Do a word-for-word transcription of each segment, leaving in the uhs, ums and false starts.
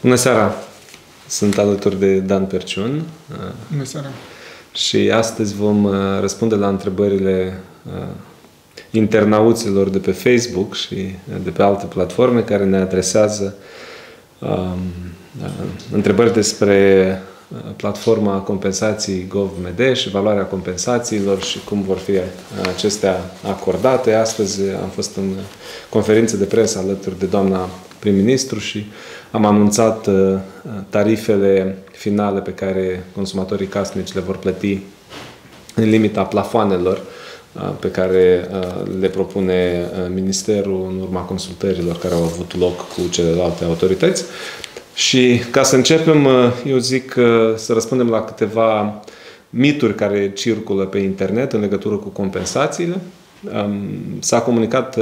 Bună seara! Sunt alături de Dan Perciun. Bună seara! Și astăzi vom răspunde la întrebările internauților de pe Facebook și de pe alte platforme care ne adresează um, întrebări despre platforma compensații Gov.md și valoarea compensațiilor și cum vor fi acestea acordate. Astăzi am fost în conferință de presă alături de doamna prim-ministru și am anunțat tarifele finale pe care consumatorii casnici le vor plăti în limita plafoanelor pe care le propune Ministerul în urma consultărilor care au avut loc cu celelalte autorități. Și ca să începem, eu zic să răspundem la câteva mituri care circulă pe internet în legătură cu compensațiile. S-a comunicat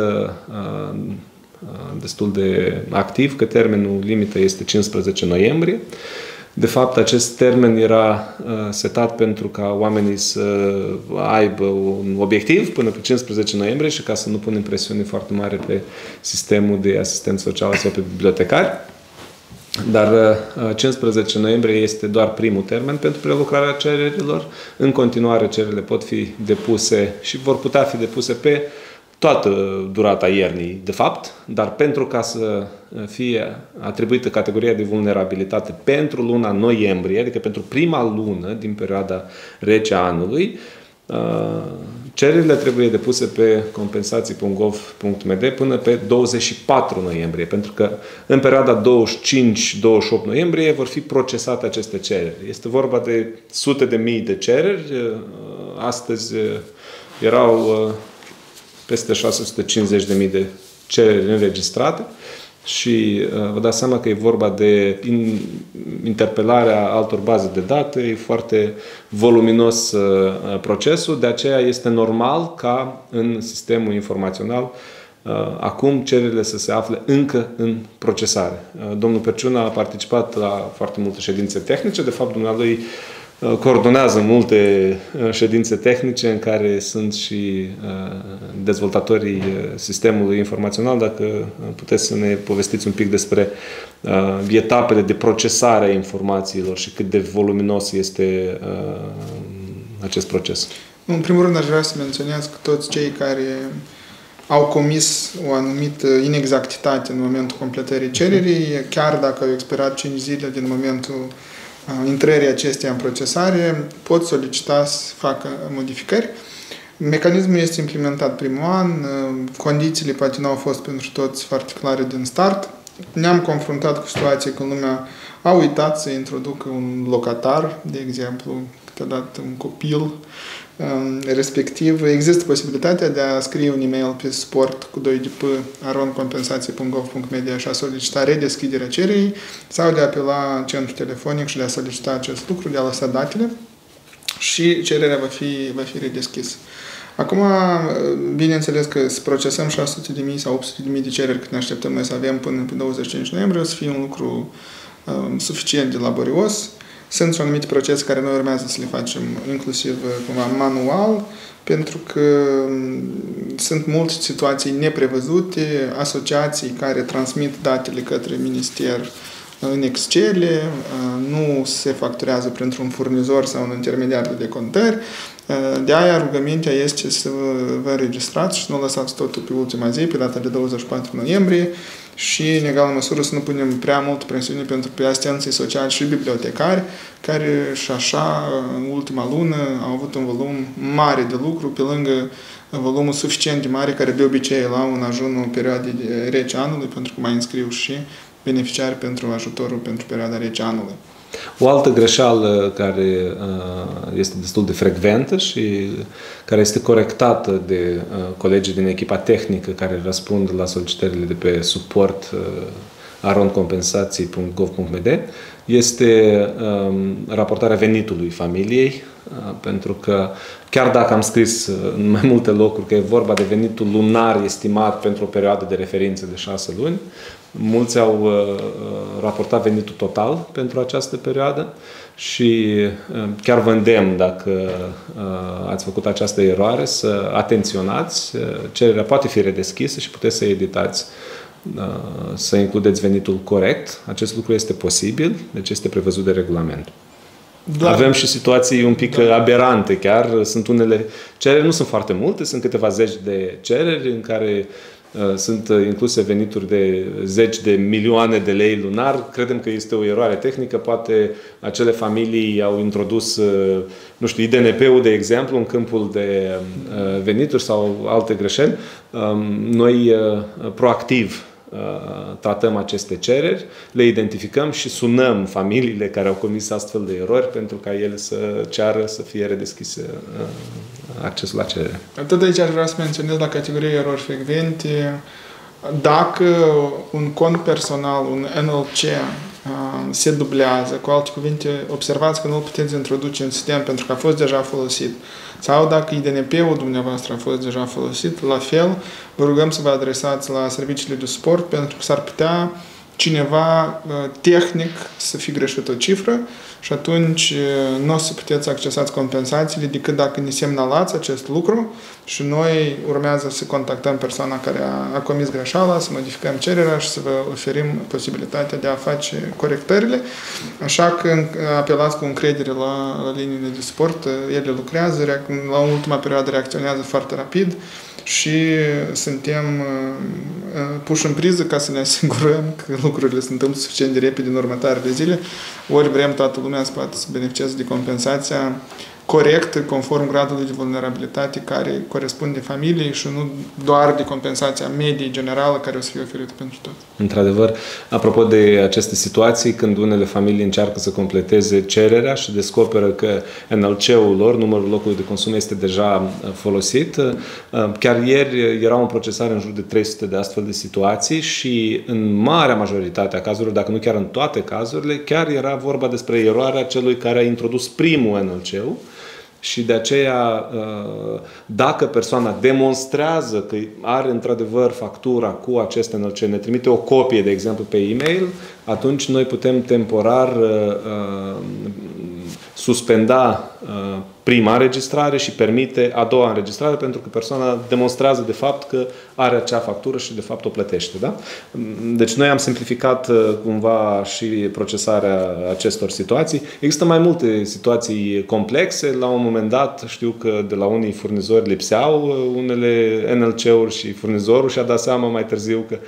destul de activ că termenul limită este cincisprezece noiembrie. De fapt, acest termen era setat pentru ca oamenii să aibă un obiectiv până pe cincisprezece noiembrie și ca să nu punem presiune foarte mare pe sistemul de asistență socială sau pe bibliotecari. Dar cincisprezece noiembrie este doar primul termen pentru prelucrarea cererilor. În continuare, cererile pot fi depuse și vor putea fi depuse pe toată durata iernii, de fapt, dar pentru ca să fie atribuită categoria de vulnerabilitate pentru luna noiembrie, adică pentru prima lună din perioada rece a anului, cererile trebuie depuse pe compensații punct gov punct md până pe douăzeci și patru noiembrie, pentru că în perioada douăzeci și cinci douăzeci și opt noiembrie vor fi procesate aceste cereri. Este vorba de sute de mii de cereri. Astăzi erau peste șase sute cincizeci de mii de cereri înregistrate și uh, vă dați seama că e vorba de in, interpelarea altor baze de date, e foarte voluminos uh, procesul, de aceea este normal ca în sistemul informațional uh, acum cererile să se afle încă în procesare. Uh, domnul Perciun a participat la foarte multe ședințe tehnice, de fapt dumnealui coordonează multe ședințe tehnice în care sunt și dezvoltatorii sistemului informațional. Dacă puteți să ne povestiți un pic despre etapele de procesare a informațiilor și cât de voluminos este acest proces. În primul rând aș vrea să menționez că toți cei care au comis o anumită inexactitate în momentul completării cererii, chiar dacă au expirat cinci zile din momentul intrării acesteia în procesare, pot solicita să facă modificări. Mecanismul este implementat primul an, condițiile poate nu au fost pentru toți foarte clare din start. Ne-am confruntat cu situații când lumea a uitat să introducă un locatar, de exemplu, câteodată un copil, respectiv există posibilitatea de a scrie un e-mail pe suport cu doi d p arond compensații punct gov punct md și a solicita redeschiderea cererii sau de a apela centrul telefonic și de a solicita acest lucru, de a lăsa datele și cererea va fi, va fi redeschisă. Acum, bineînțeles că să procesăm șase sute de mii sau opt sute de mii de cereri cât ne așteptăm noi să avem până pe douăzeci și cinci noiembrie, o să fie un lucru um, suficient de laborios. Sunt și anumite procese care noi urmează să le facem inclusiv cumva manual, pentru că sunt multe situații neprevăzute, asociații care transmit datele către minister în Excel, nu se facturează printr-un furnizor sau un intermediar de decontări. De aia rugămintea este să vă înregistrați și să nu lăsați totul pe ultima zi, pe data de douăzeci și patru noiembrie, și în egală măsură să nu punem prea mult presiune pentru pe asistenții sociali și bibliotecari, care și așa în ultima lună au avut un volum mare de lucru, pe lângă volumul suficient de mare care de obicei îl au în ajunul perioadei rece anului, pentru că mai înscriu și beneficiari pentru ajutorul pentru perioada rece anului. O altă greșeală care este destul de frecventă și care este corectată de colegii din echipa tehnică care răspund la solicitările de pe suport arond compensații punct gov punct md este raportarea venitului familiei, pentru că chiar dacă am scris în mai multe locuri că e vorba de venitul lunar estimat pentru o perioadă de referință de șase luni, mulți au uh, raportat venitul total pentru această perioadă și uh, chiar vă îndemn, dacă uh, ați făcut această eroare, să atenționați. Uh, cererea poate fi redeschisă și puteți să editați să includeți venitul corect. Acest lucru este posibil, deci este prevăzut de regulament. Da. Avem și situații un pic da. aberante chiar. Sunt unele cereri, nu sunt foarte multe, sunt câteva zeci de cereri în care uh, sunt incluse venituri de zeci de milioane de lei lunar. Credem că este o eroare tehnică. Poate acele familii au introdus, uh, nu știu, I D N P-ul, de exemplu, în câmpul de uh, venituri sau alte greșeli. Um, noi uh, proactiv tratăm aceste cereri, le identificăm și sunăm familiile care au comis astfel de erori pentru ca ele să ceară să fie redeschise accesul la cerere. Tot aici aș vrea să menționez la categoria erori frecvente, dacă un cont personal, un N L C, se dublează, cu alte cuvinte, observați că nu îl puteți introduce în sistem pentru că a fost deja folosit. Sau dacă I D N P-ul dumneavoastră a fost deja folosit, la fel, vă rugăm să vă adresați la serviciile de suport pentru că s-ar putea cineva tehnic să fi greșit o cifră și atunci nu o să puteți accesați compensațiile decât dacă ne semnalați acest lucru și noi urmează să contactăm persoana care a, a comis greșeala, să modificăm cererea și să vă oferim posibilitatea de a face corectările. Așa că apelați cu încredere la, la liniile de suport, ele lucrează, la ultima perioadă reacționează foarte rapid și suntem puși în priză ca să ne asigurăm că lucrurile se întâmplă suficient de repede în următoarele zile, ori vrem toată lumea să poată să beneficieze de compensația corect, conform gradului de vulnerabilitate care corespunde familiei și nu doar de compensația medie generală care o să fie oferită pentru tot. Într-adevăr, apropo de aceste situații, când unele familii încearcă să completeze cererea și descoperă că N L C-ul lor, numărul locului de consum, este deja folosit, chiar ieri era un procesare în jur de trei sute de astfel de situații și în marea majoritate a cazurilor, dacă nu chiar în toate cazurile, chiar era vorba despre eroarea celui care a introdus primul N L C-ul. Și de aceea, dacă persoana demonstrează că are într-adevăr factura cu acest N L C, ne trimite o copie, de exemplu, pe e-mail, atunci noi putem temporar suspenda prima înregistrare și permite a doua înregistrare, pentru că persoana demonstrează de fapt că are acea factură și de fapt o plătește. Da? Deci noi am simplificat cumva și procesarea acestor situații. Există mai multe situații complexe. La un moment dat știu că de la unii furnizori lipseau unele N L C-uri și furnizorul și-a dat seama mai târziu că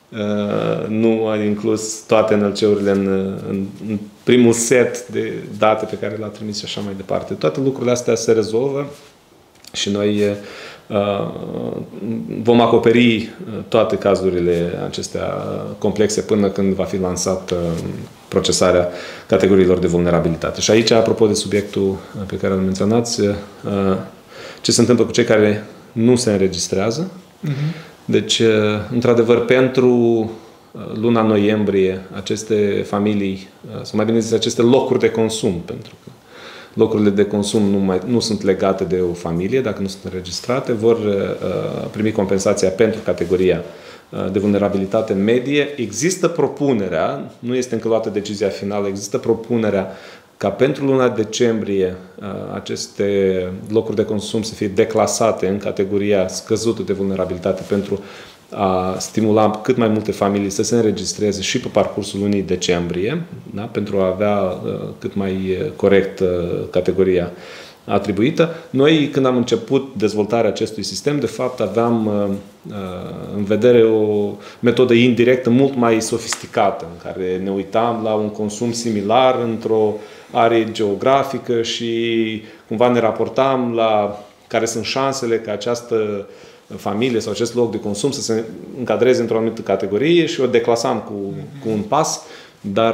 nu a inclus toate N L C-urile în, în, în primul set de date pe care l-a trimis și așa mai departe. Toate lucrurile astea se rezolvă și noi uh, vom acoperi toate cazurile acestea complexe până când va fi lansat uh, procesarea categoriilor de vulnerabilitate. Și aici, apropo de subiectul pe care îl menționați, uh, ce se întâmplă cu cei care nu se înregistrează. Uh-huh. Deci, într-adevăr, pentru luna noiembrie, aceste familii, sau mai bine zis, aceste locuri de consum, pentru că locurile de consum nu, mai, nu sunt legate de o familie, dacă nu sunt înregistrate, vor primi compensația pentru categoria de vulnerabilitate medie. Există propunerea, nu este încă luată decizia finală, există propunerea ca pentru luna decembrie aceste locuri de consum să fie declasate în categoria scăzută de vulnerabilitate pentru a stimula cât mai multe familii să se înregistreze și pe parcursul lunii decembrie, da? Pentru a avea cât mai corect categoria atribuită. Noi, când am început dezvoltarea acestui sistem, de fapt aveam în vedere o metodă indirectă mult mai sofisticată, în care ne uitam la un consum similar într-o arie geografică și cumva ne raportam la care sunt șansele ca această familie sau acest loc de consum să se încadreze într-o anumită categorie și o declasam cu, cu un pas. Dar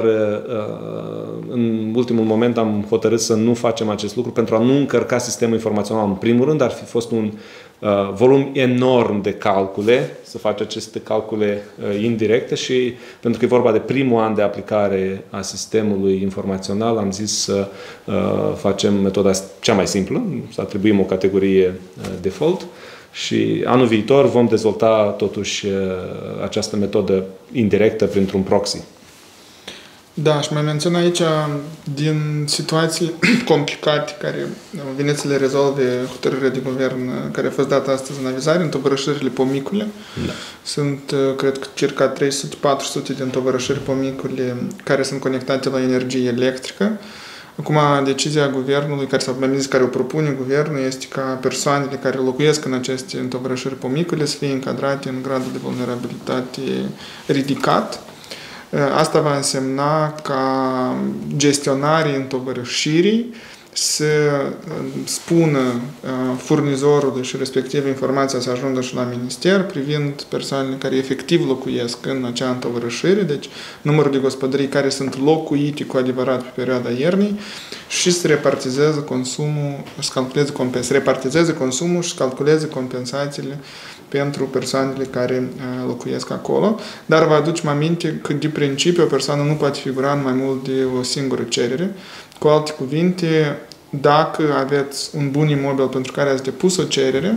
în ultimul moment am hotărât să nu facem acest lucru pentru a nu încărca sistemul informațional. În primul rând ar fi fost un uh, volum enorm de calcule, să faci aceste calcule uh, indirecte și pentru că e vorba de primul an de aplicare a sistemului informațional, am zis să uh, facem metoda cea mai simplă, să atribuim o categorie uh, default. Și anul viitor vom dezvolta totuși uh, această metodă indirectă printr-un proxy. Da, și mai menționat aici din situații complicate care vine să le rezolve hotărârea de guvern care a fost dată astăzi în avizare, întovărășările pomicule. Da. Sunt, cred că, circa trei sute patru sute de întovărășări pomicule care sunt conectate la energie electrică. Acum, decizia guvernului, care, sau mai bine zis, care o propune guvernul, este ca persoanele care locuiesc în aceste întovărășări pomicule să fie încadrate în gradul de vulnerabilitate ridicat. Asta va însemna ca gestionarii întovărășirii să spună furnizorului și respectiv informația să ajungă și la minister privind persoanele care efectiv locuiesc în acea întovărășire, deci numărul de gospodării care sunt locuite cu adevărat pe perioada iernii și să repartizeze consumul, să calculeze compens, repartizeze consumul și să calculeze compensațiile pentru persoanele care locuiesc acolo, dar vă aducem aminte că de principiu o persoană nu poate figura în mai mult de o singură cerere. Cu alte cuvinte, dacă aveți un bun imobil pentru care ați depus o cerere,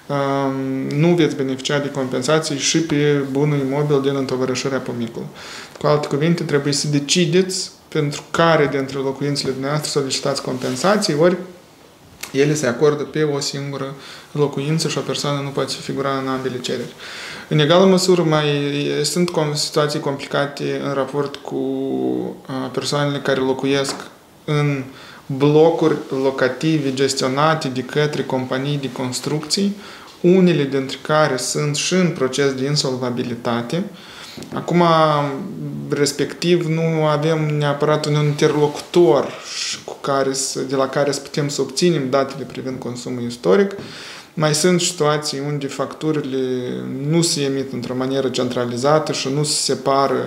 nu veți beneficia de compensații și pe bunul imobil din întovărășarea pomicului. Cu alte cuvinte, trebuie să decideți pentru care dintre locuințele dumneavoastră solicitați compensații, ori ele se acordă pe o singură locuință și o persoană nu poate figura în ambele cereri. În egală măsură, mai sunt situații complicate în raport cu persoanele care locuiesc în blocuri locative gestionate de către companii de construcții, unele dintre care sunt și în proces de insolvabilitate. Acum, respectiv, nu avem neapărat un interlocutor cu care să, de la care să putem să obținem datele privind consumul istoric. Mai sunt situații unde facturile nu se emit într-o manieră centralizată și nu se separă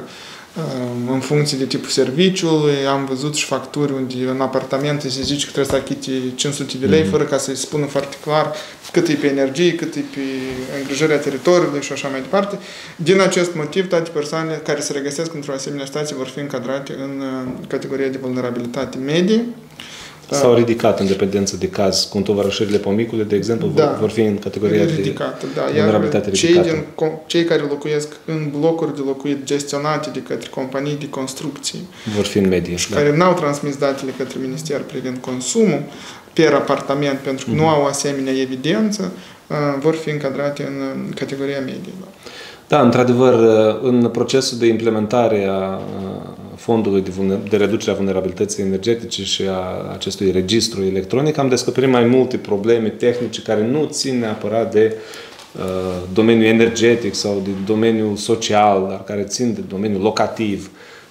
în funcție de tipul serviciului. Am văzut și facturi unde în apartamente se zice că trebuie să achite cinci sute de lei, mm-hmm. fără ca să-i spună foarte clar cât e pe energie, cât e pe îngrijirea teritoriului și așa mai departe. Din acest motiv, toate persoanele care se regăsesc într-o asemenea situație vor fi încadrate în categoria de vulnerabilitate medie. S-au ridicat în dependență de caz cu întovărășările pomicule, de exemplu, da, vor fi în categoria ridicată, de da. vulnerabilitate Iar ridicată. Cei, din, cei care locuiesc în blocuri de locuit gestionate de către companii de construcții vor fi în medie, și da. care n-au transmis datele către minister privind consumul per apartament, pentru că mm-hmm. nu au asemenea evidență, vor fi încadrate în categoria medie. Da. Da, într-adevăr, în procesul de implementare a fondului de, de reducere a vulnerabilității energetice și a acestui registru electronic am descoperit mai multe probleme tehnice care nu țin neapărat de uh, domeniul energetic sau de domeniul social, dar care țin de domeniul locativ.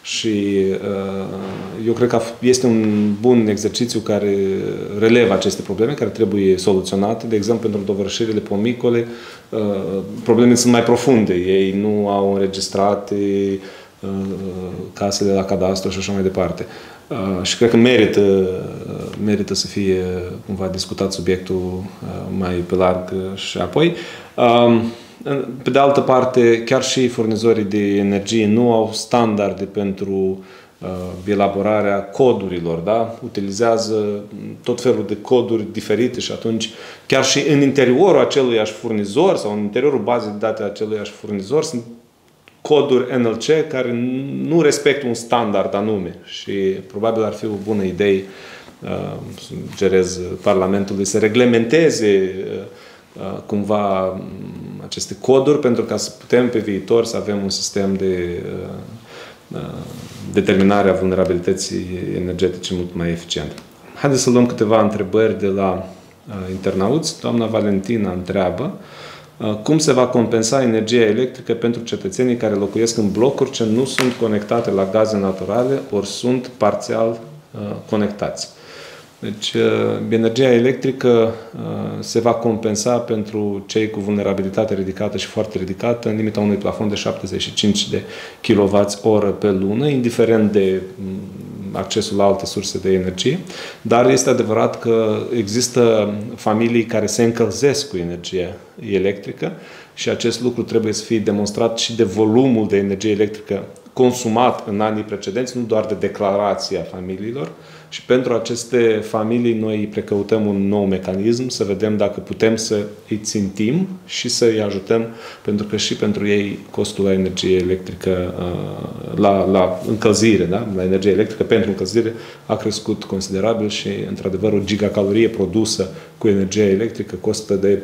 Și uh, eu cred că este un bun exercițiu care relevă aceste probleme, care trebuie soluționate. De exemplu, pentru întovărășirile pomicole, uh, problemele sunt mai profunde. Ei nu au înregistrate uh, casele la cadastru și așa mai departe. Uh, și cred că merită, uh, merită să fie cumva discutat subiectul uh, mai pe larg și apoi. Uh, Pe de altă parte, chiar și furnizorii de energie nu au standarde pentru uh, elaborarea codurilor, da? Utilizează tot felul de coduri diferite și atunci chiar și în interiorul aceluiași furnizor sau în interiorul bazei de date a aceluiași furnizor sunt coduri N L C care nu respectă un standard anume și probabil ar fi o bună idee uh, sugerez Parlamentului să reglementeze uh, cumva aceste coduri pentru ca să putem pe viitor să avem un sistem de uh, determinare a vulnerabilității energetice mult mai eficient. Haideți să luăm câteva întrebări de la uh, internauți. Doamna Valentina întreabă uh, cum se va compensa energia electrică pentru cetățenii care locuiesc în blocuri ce nu sunt conectate la gaze naturale ori sunt parțial uh, conectați. Deci, energia electrică se va compensa pentru cei cu vulnerabilitate ridicată și foarte ridicată în limita unui plafon de șaptezeci și cinci de kilowați-oră pe lună, indiferent de accesul la alte surse de energie. Dar este adevărat că există familii care se încălzesc cu energie electrică și acest lucru trebuie să fie demonstrat și de volumul de energie electrică consumat în anii precedenți, nu doar de declarația familiilor. și pentru aceste familii noi precăutăm un nou mecanism, să vedem dacă putem să îi țintim și să îi ajutăm, pentru că și pentru ei costul la energie electrică, la, la încălzire, da? La energie electrică pentru încălzire a crescut considerabil și, într-adevăr, o gigacalorie produsă cu energie electrică costă de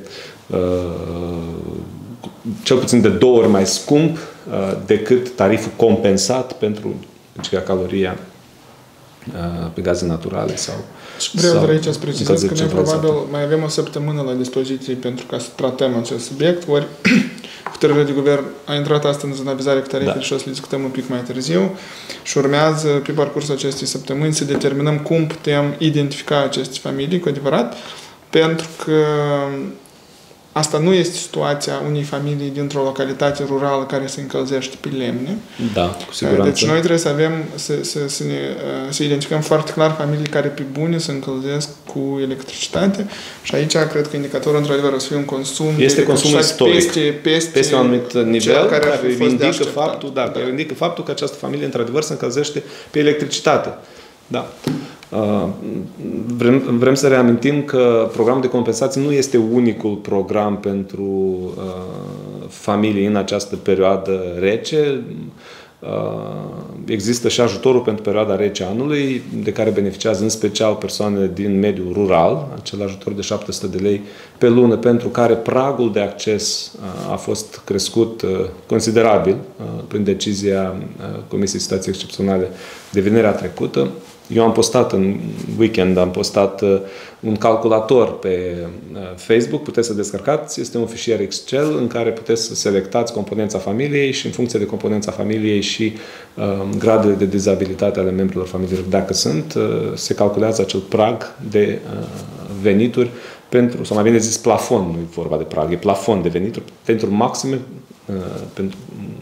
cel puțin de două ori mai scump decât tariful compensat pentru gigacaloria pe gaze naturale sau... Vreau doar aici să precizez că noi probabil mai avem o săptămână la dispoziție pentru ca să tratăm acest subiect, ori hotărârea de guvern a intrat astăzi în avizare cu tarifele da. Și o să le discutăm un pic mai târziu și urmează pe parcursul acestei săptămâni să determinăm cum putem identifica aceste familii cu adevărat, pentru că asta nu este situația unei familii dintr-o localitate rurală care se încălzește pe lemne. Da, cu siguranță. Deci noi trebuie să avem, să, să, să, ne, să identificăm foarte clar familii care pe bune se încălzesc cu electricitate și aici cred că indicatorul într-adevăr o să fie un consum este consum istoric. Peste, peste, peste un anumit nivel care, care indică faptul, da, da. care indică faptul că această familie într-adevăr se încălzește pe electricitate. Da. Vrem, vrem să reamintim că programul de compensații nu este unicul program pentru uh, familii în această perioadă rece. Uh, există și ajutorul pentru perioada rece anului, de care beneficiază în special persoanele din mediul rural, acel ajutor de șapte sute de lei pe lună, pentru care pragul de acces uh, a fost crescut uh, considerabil uh, prin decizia uh, Comisiei Situații Excepționale de vinerea trecută. Eu am postat în weekend, am postat uh, un calculator pe uh, Facebook, puteți să descărcați, este un fișier Excel în care puteți să selectați componența familiei și în funcție de componența familiei și uh, gradele de dizabilitate ale membrilor familiilor, dacă sunt, uh, se calculează acel prag de uh, venituri pentru, sau mai bine zis plafon, nu e vorba de prag, e plafon de venituri pentru maxime uh, pentru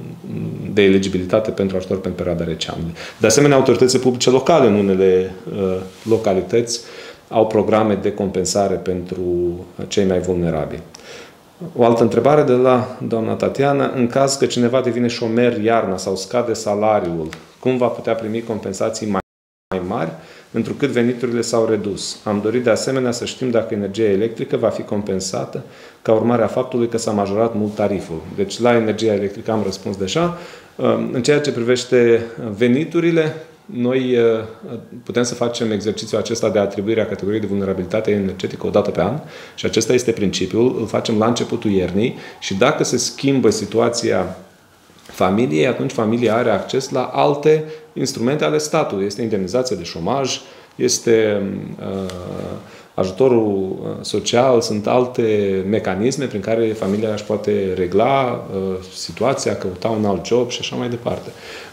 de eligibilitate pentru ajutor pentru perioada rece anului. De asemenea, autoritățile publice locale în unele uh, localități au programe de compensare pentru cei mai vulnerabili. O altă întrebare de la doamna Tatiana. În caz că cineva devine șomer iarna sau scade salariul, cum va putea primi compensații mai mai mari, întrucât veniturile s-au redus? Am dorit de asemenea să știm dacă energia electrică va fi compensată ca urmare a faptului că s-a majorat mult tariful. Deci la energia electrică am răspuns deja. În ceea ce privește veniturile, noi putem să facem exercițiul acesta de atribuire a categoriei de vulnerabilitate energetică o dată pe an și acesta este principiul. Îl facem la începutul iernii și dacă se schimbă situația familiei, atunci familia are acces la alte instrumente ale statului. Este indemnizația de șomaj, este uh, ajutorul social, sunt alte mecanisme prin care familia își poate regla uh, situația, căuta un alt job și așa mai departe.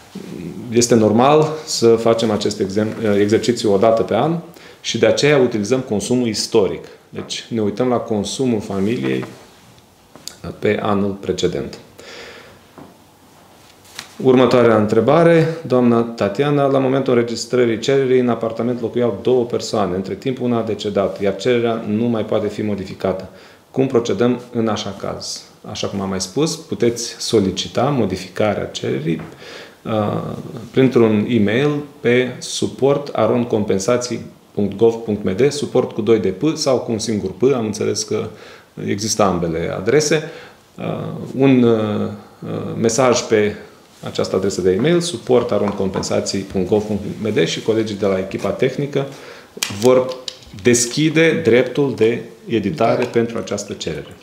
Este normal să facem acest exercițiu o dată pe an și de aceea utilizăm consumul istoric. Deci ne uităm la consumul familiei pe anul precedent. Următoarea întrebare, doamna Tatiana. La momentul înregistrării cererii, în apartament locuiau două persoane. Între timp, una a decedat, iar cererea nu mai poate fi modificată. Cum procedăm în așa caz? Așa cum am mai spus, puteți solicita modificarea cererii uh, printr-un e-mail pe suport arond compensații punct gov punct m d, suport cu doi de p sau cu un singur p, am înțeles că există ambele adrese. Uh, un uh, mesaj pe această adresă de e-mail, suport arond compensații punct gov punct m d și colegii de la echipa tehnică vor deschide dreptul de editare pentru această cerere.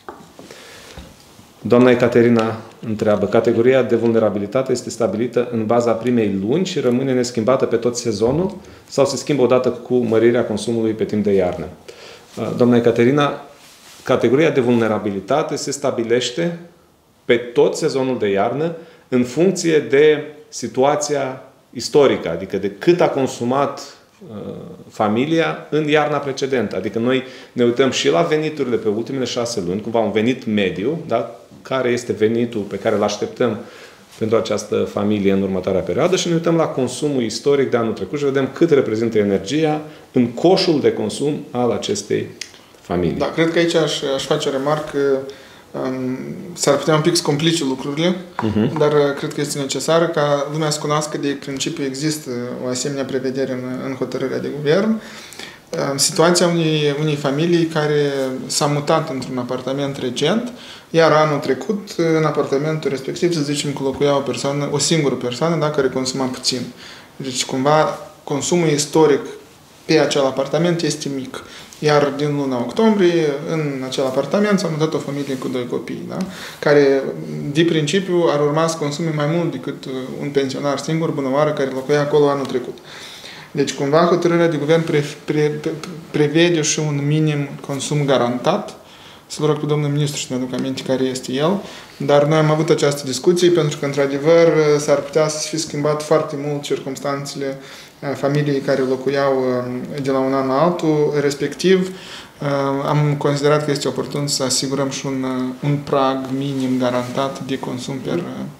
Doamna Ecaterina întreabă, categoria de vulnerabilitate este stabilită în baza primei luni și rămâne neschimbată pe tot sezonul sau se schimbă odată cu mărirea consumului pe timp de iarnă? Doamna Ecaterina, categoria de vulnerabilitate se stabilește pe tot sezonul de iarnă în funcție de situația istorică, adică de cât a consumat uh, familia în iarna precedentă. Adică noi ne uităm și la veniturile pe ultimele șase luni, cumva un venit mediu, da? Care este venitul pe care îl așteptăm pentru această familie în următoarea perioadă și ne uităm la consumul istoric de anul trecut și vedem cât reprezintă energia în coșul de consum al acestei familii. Da, cred că aici aș, aș face o remarcă. um, s-ar putea un pic să complice lucrurile, uh-huh. dar cred că este necesar ca lumea să cunoască de principiu există o asemenea prevedere în, în hotărârea de guvern. Situația unei, unei familii care s-a mutat într-un apartament recent, iar anul trecut, în apartamentul respectiv, să zicem că locuia o persoană, o singură persoană, dar care consuma puțin. Deci, cumva, consumul istoric pe acel apartament este mic. Iar din luna octombrie, în acel apartament s-a mutat o familie cu doi copii, da? Care, de principiu, ar urma să consume mai mult decât un pensionar singur, bunăoară, care locuia acolo anul trecut. Deci, cumva, hotărârea de guvern pre, pre, pre, prevede și un minim consum garantat. Să vă rog pe domnul ministru să ne aduc aminte care este el. Dar noi am avut această discuție pentru că, într-adevăr, s-ar putea să fie schimbat foarte mult circumstanțele familiei care locuiau de la un an la altul. Respectiv, am considerat că este oportun să asigurăm și un, un prag minim garantat de consum per...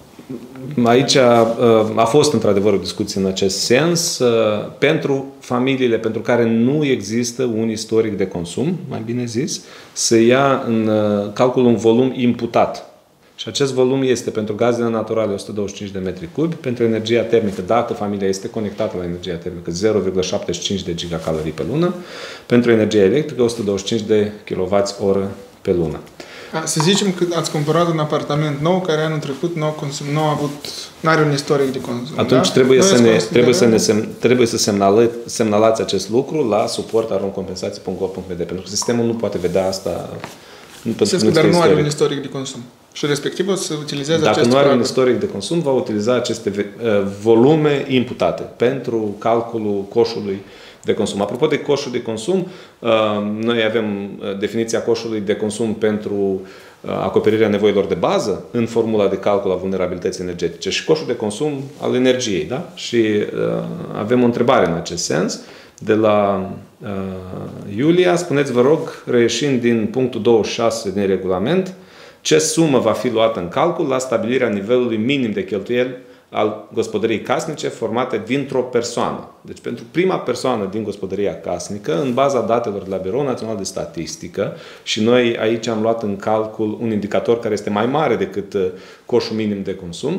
Aici a fost într-adevăr o discuție în acest sens. Pentru familiile pentru care nu există un istoric de consum, mai bine zis, se ia în calcul un volum imputat. Și acest volum este pentru gazele naturale o sută douăzeci și cinci de metri cubi, pentru energia termică, dacă familia este conectată la energia termică, zero virgulă șaptezeci și cinci de gigacalorii pe lună, pentru energia electrică o sută douăzeci și cinci de kilowați-oră pe lună. A, să zicem că ați cumpărat un apartament nou care anul trecut nu a consum, nu a avut, nu are un istoric de consum. Atunci da? trebuie, să ne, trebuie să ne sem, trebuie să semnală, semnalați acest lucru la suport arond compensații punct gov punct b d, pentru că sistemul nu poate vedea asta. Nu, să dar nu are un istoric de consum. Și respectiv o să utilizeze Dacă acest nu are prag. un istoric de consum, va utiliza aceste uh, volume imputate pentru calculul coșului de consum. Apropo de coșul de consum, uh, noi avem definiția coșului de consum pentru uh, acoperirea nevoilor de bază în formula de calcul a vulnerabilității energetice și coșul de consum al energiei. Da? Și uh, avem o întrebare în acest sens de la uh, Iulia. Spuneți, vă rog, reieșind din punctul douăzeci și șase din regulament, ce sumă va fi luată în calcul la stabilirea nivelului minim de cheltuieli al gospodăriei casnice formate dintr-o persoană. Deci pentru prima persoană din gospodăria casnică, în baza datelor de la Biroul Național de Statistică, și noi aici am luat în calcul un indicator care este mai mare decât coșul minim de consum.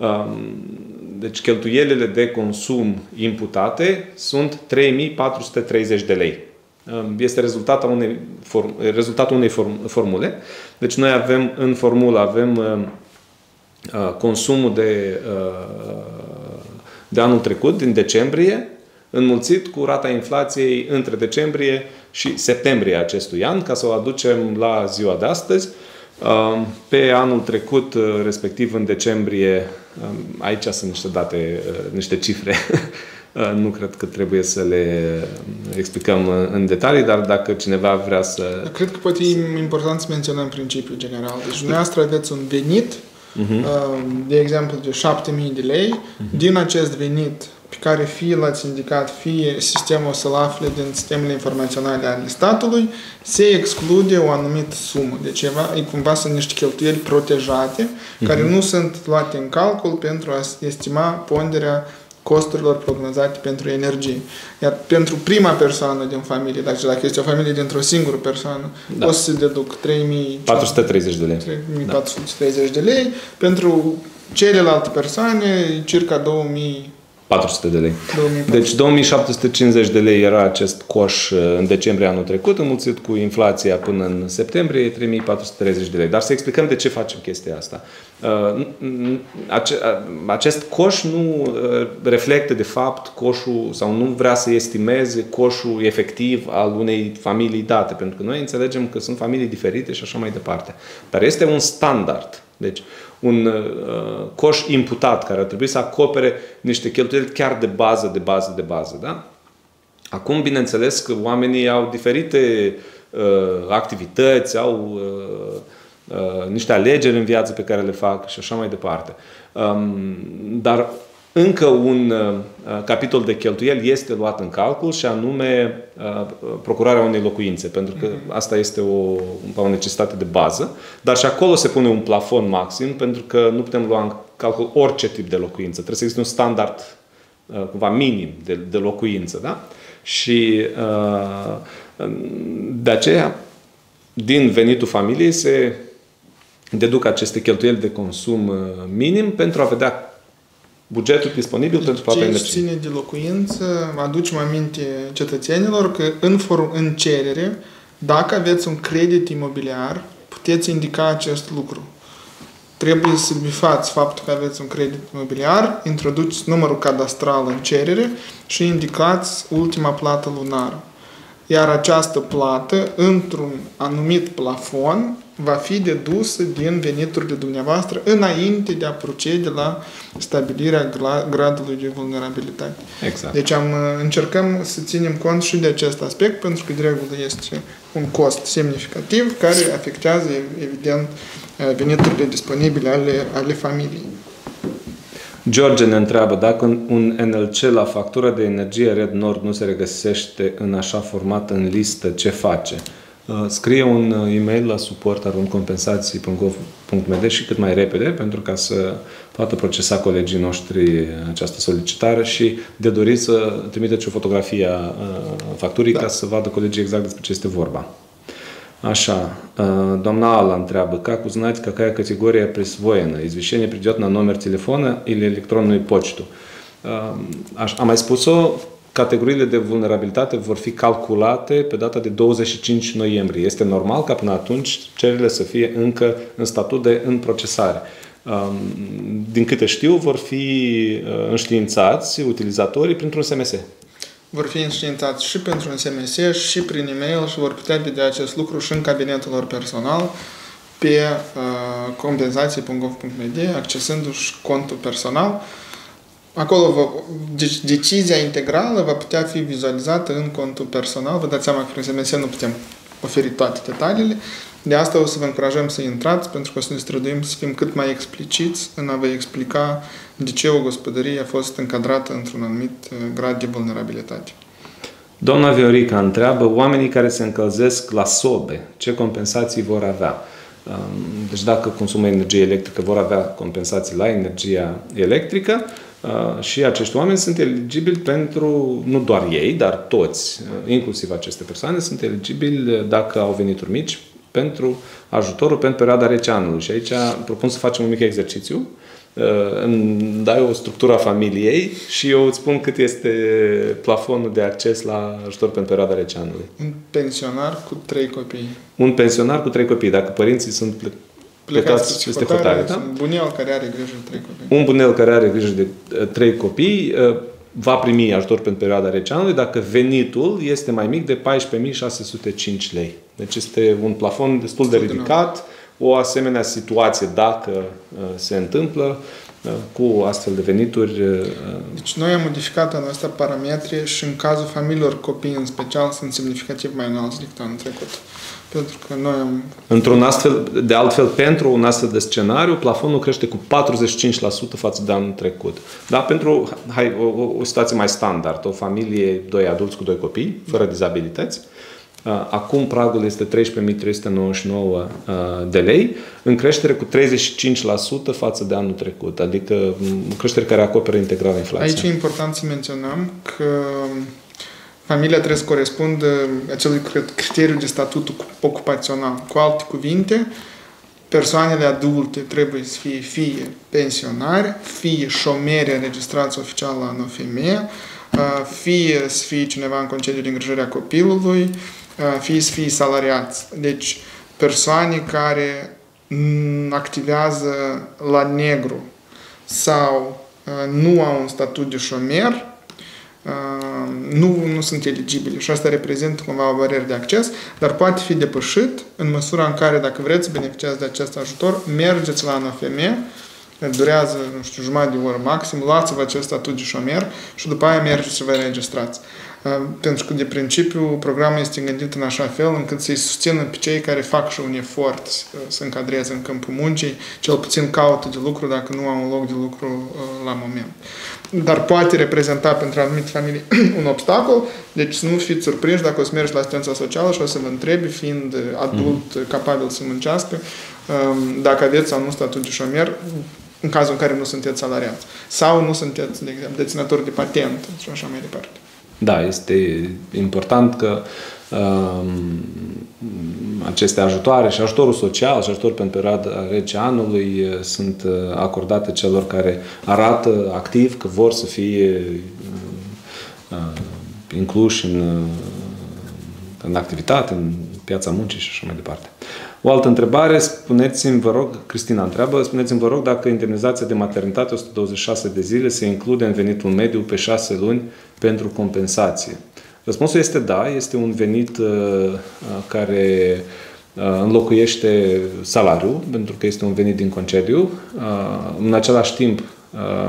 Deci cheltuielile de consum imputate sunt trei mii patru sute treizeci de lei. Este rezultatul unei, form, rezultatul unei form, formule. Deci noi avem în formulă avem uh, consumul de, uh, de anul trecut, din decembrie, înmulțit cu rata inflației între decembrie și septembrie acestui an, ca să o aducem la ziua de astăzi. Uh, pe anul trecut, uh, respectiv în decembrie, uh, aici sunt niște date, uh, niște cifre. Nu cred că trebuie să le explicăm în detalii, dar dacă cineva vrea să... Cred că poate e important să menționăm principiul general. Deci, dumneavoastră aveți un venit, uh-huh. de exemplu, de șapte mii de lei. Uh-huh. Din acest venit, pe care fie l-ați indicat, fie sistemul o să-l afle din sistemele informaționale ale statului, se exclude o anumită sumă. Deci, e cumva sunt niște cheltuieli protejate, uh-huh. care nu sunt luate în calcul pentru a estima ponderea costurilor prognozate pentru energie. Iar pentru prima persoană din familie, dacă, dacă este o familie dintr-o singură persoană, da. O să se deduc trei mii patru sute treizeci de lei. trei mii patru sute treizeci de lei. Pentru celelalte persoane, circa două mii patru sute de lei. două mii patru sute. Deci două mii șapte sute cincizeci de lei era acest coș în decembrie anul trecut, înmulțit cu inflația până în septembrie, trei mii patru sute treizeci de lei. Dar să explicăm de ce facem chestia asta. Acest coș nu reflectă de fapt coșul, sau nu vrea să estimeze coșul efectiv al unei familii date, pentru că noi înțelegem că sunt familii diferite și așa mai departe. Dar este un standard. Deci, un uh, coș imputat care ar trebui să acopere niște cheltuieli chiar de bază, de bază, de bază. Da? Acum, bineînțeles că oamenii au diferite uh, activități, au uh, uh, niște alegeri în viață pe care le fac și așa mai departe. Um, dar încă un uh, capitol de cheltuieli este luat în calcul și anume uh, procurarea unei locuințe, pentru că asta este o, o necesitate de bază, dar și acolo se pune un plafon maxim, pentru că nu putem lua în calcul orice tip de locuință. Trebuie să existe un standard uh, cumva minim de, de locuință. Da? Și uh, de aceea, din venitul familiei se deduc aceste cheltuieli de consum minim pentru a vedea bugetul disponibil deci pentru plata ce energiei. ține de locuință, aducem aminte cetățenilor că în, form, în cerere, dacă aveți un credit imobiliar, puteți indica acest lucru. Trebuie să bifați faptul că aveți un credit imobiliar, introduceți numărul cadastral în cerere și indicați ultima plată lunară. Iar această plată, într-un anumit plafon, va fi dedusă din veniturile dumneavoastră înainte de a procede la stabilirea gradului de vulnerabilitate. Exact. Deci am, încercăm să ținem cont și de acest aspect, pentru că de regulă este un cost semnificativ care afectează, evident, veniturile disponibile ale, ale familiei. George ne întreabă dacă un N L C la factura de energie Red Nord nu se regăsește în așa format în listă, ce face? Scrie un e-mail la suport arond compensații punct gov punct m d și cât mai repede, pentru ca să poată procesa colegii noștri această solicitare și de dorit să trimiteți o fotografie a facturii, da, ca să vadă colegii exact despre ce este vorba. Așa, doamna Ala întreabă, как узнать, какая категория присвоена? Извещение придет на номер телефона или электронную почту? Am mai spus-o, categoriile de vulnerabilitate vor fi calculate pe data de douăzeci și cinci noiembrie. Este normal ca până atunci cererile să fie încă în statut de în procesare. Din câte știu, vor fi înștiințați utilizatorii printr-un S M S. Vor fi înștiințați și pentru un S M S și prin e-mail și vor putea vedea acest lucru și în cabinetul lor personal pe uh, compensații punct gov punct m d, accesându-și contul personal. Acolo vă, deci, decizia integrală va putea fi vizualizată în contul personal. Vă dați seama că prin S M S nu putem oferi toate detaliile. De asta o să vă încurajăm să intrați, pentru că o să ne străduim să fim cât mai expliciți în a vă explica de ce o gospodărie a fost încadrată într-un anumit grad de vulnerabilitate. Doamna Viorica întreabă, oamenii care se încălzesc la sobe, ce compensații vor avea? Deci dacă consumă energie electrică, vor avea compensații la energia electrică și acești oameni sunt eligibili pentru, nu doar ei, dar toți, inclusiv aceste persoane, sunt eligibili dacă au venituri mici pentru ajutorul pentru perioada rece anului. Și aici propun să facem un mic exercițiu. Îmi dai o structură a familiei și eu îți spun cât este plafonul de acces la ajutor pentru perioada rece anului. Un pensionar cu trei copii. Un pensionar cu trei copii. Dacă părinții sunt ple- plecați peste hotare, da? Un bunel care are grijă de trei copii. Un bunel care are grijă de trei copii va primi ajutor pentru perioada rece anului dacă venitul este mai mic de paisprezece mii șase sute cinci lei. Deci este un plafon destul de ridicat. O asemenea situație, dacă uh, se întâmplă, uh, cu astfel de venituri... Uh, deci noi am modificat anul ăsta parametri și în cazul familiilor copii în special sunt semnificativ mai înalți decât anul trecut. Pentru că noi am... Într-un astfel, de altfel, pentru un astfel de scenariu, plafonul crește cu patruzeci și cinci la sută față de anul trecut. Dar pentru hai, o, o, o situație mai standard, o familie, doi adulți cu doi copii, fără dizabilități, acum pragul este treisprezece mii trei sute nouăzeci și nouă de lei, în creștere cu treizeci și cinci la sută față de anul trecut. Adică o creștere care acoperă integral inflația. Aici e important să menționăm că familia trebuie să corespundă acelui criteriu de statut ocupațional. Cu alte cuvinte, persoanele adulte trebuie să fie fie pensionari, fie șomeri înregistrați oficial la N F M, fie să fie cineva în concediu de îngrijire a copilului, fie să fie salariați. Deci, persoane care activează la negru sau nu au un statut de șomer, nu, nu sunt eligibili. Și asta reprezintă cumva o barieră de acces, dar poate fi depășit în măsura în care, dacă vreți să beneficiați de acest ajutor, mergeți la N F M, durează, nu știu, jumătate de oră maxim, luați-vă acest statut de șomer și după aia mergeți și vă înregistrați. Pentru că, de principiu, programul este gândit în așa fel încât să-i susțină pe cei care fac și un efort să încadreze în câmpul muncii, cel puțin caută de lucru dacă nu au un loc de lucru la moment. Dar poate reprezenta pentru anumite familii un obstacol, deci să nu fiți surprinși dacă o să mergeți la asistența socială și o să vă întrebi, fiind adult mm. capabil să muncească, dacă aveți sau nu statut de șomer, în cazul în care nu sunteți salariați. Sau nu sunteți, de exemplu, deținători de patent și așa mai departe. Da, este important că um, aceste ajutoare și ajutorul social și ajutorul pentru perioada rece anului sunt acordate celor care arată activ că vor să fie incluși în, în activitate, în piața muncii și așa mai departe. O altă întrebare, spuneți-mi, vă rog, Cristina întreabă, spuneți-mi, vă rog, dacă indemnizația de maternitate o sută douăzeci și șase de zile se include în venitul mediu pe șase luni pentru compensație. Răspunsul este da, este un venit uh, care uh, înlocuiește salariul, pentru că este un venit din concediu. Uh, în același timp, uh,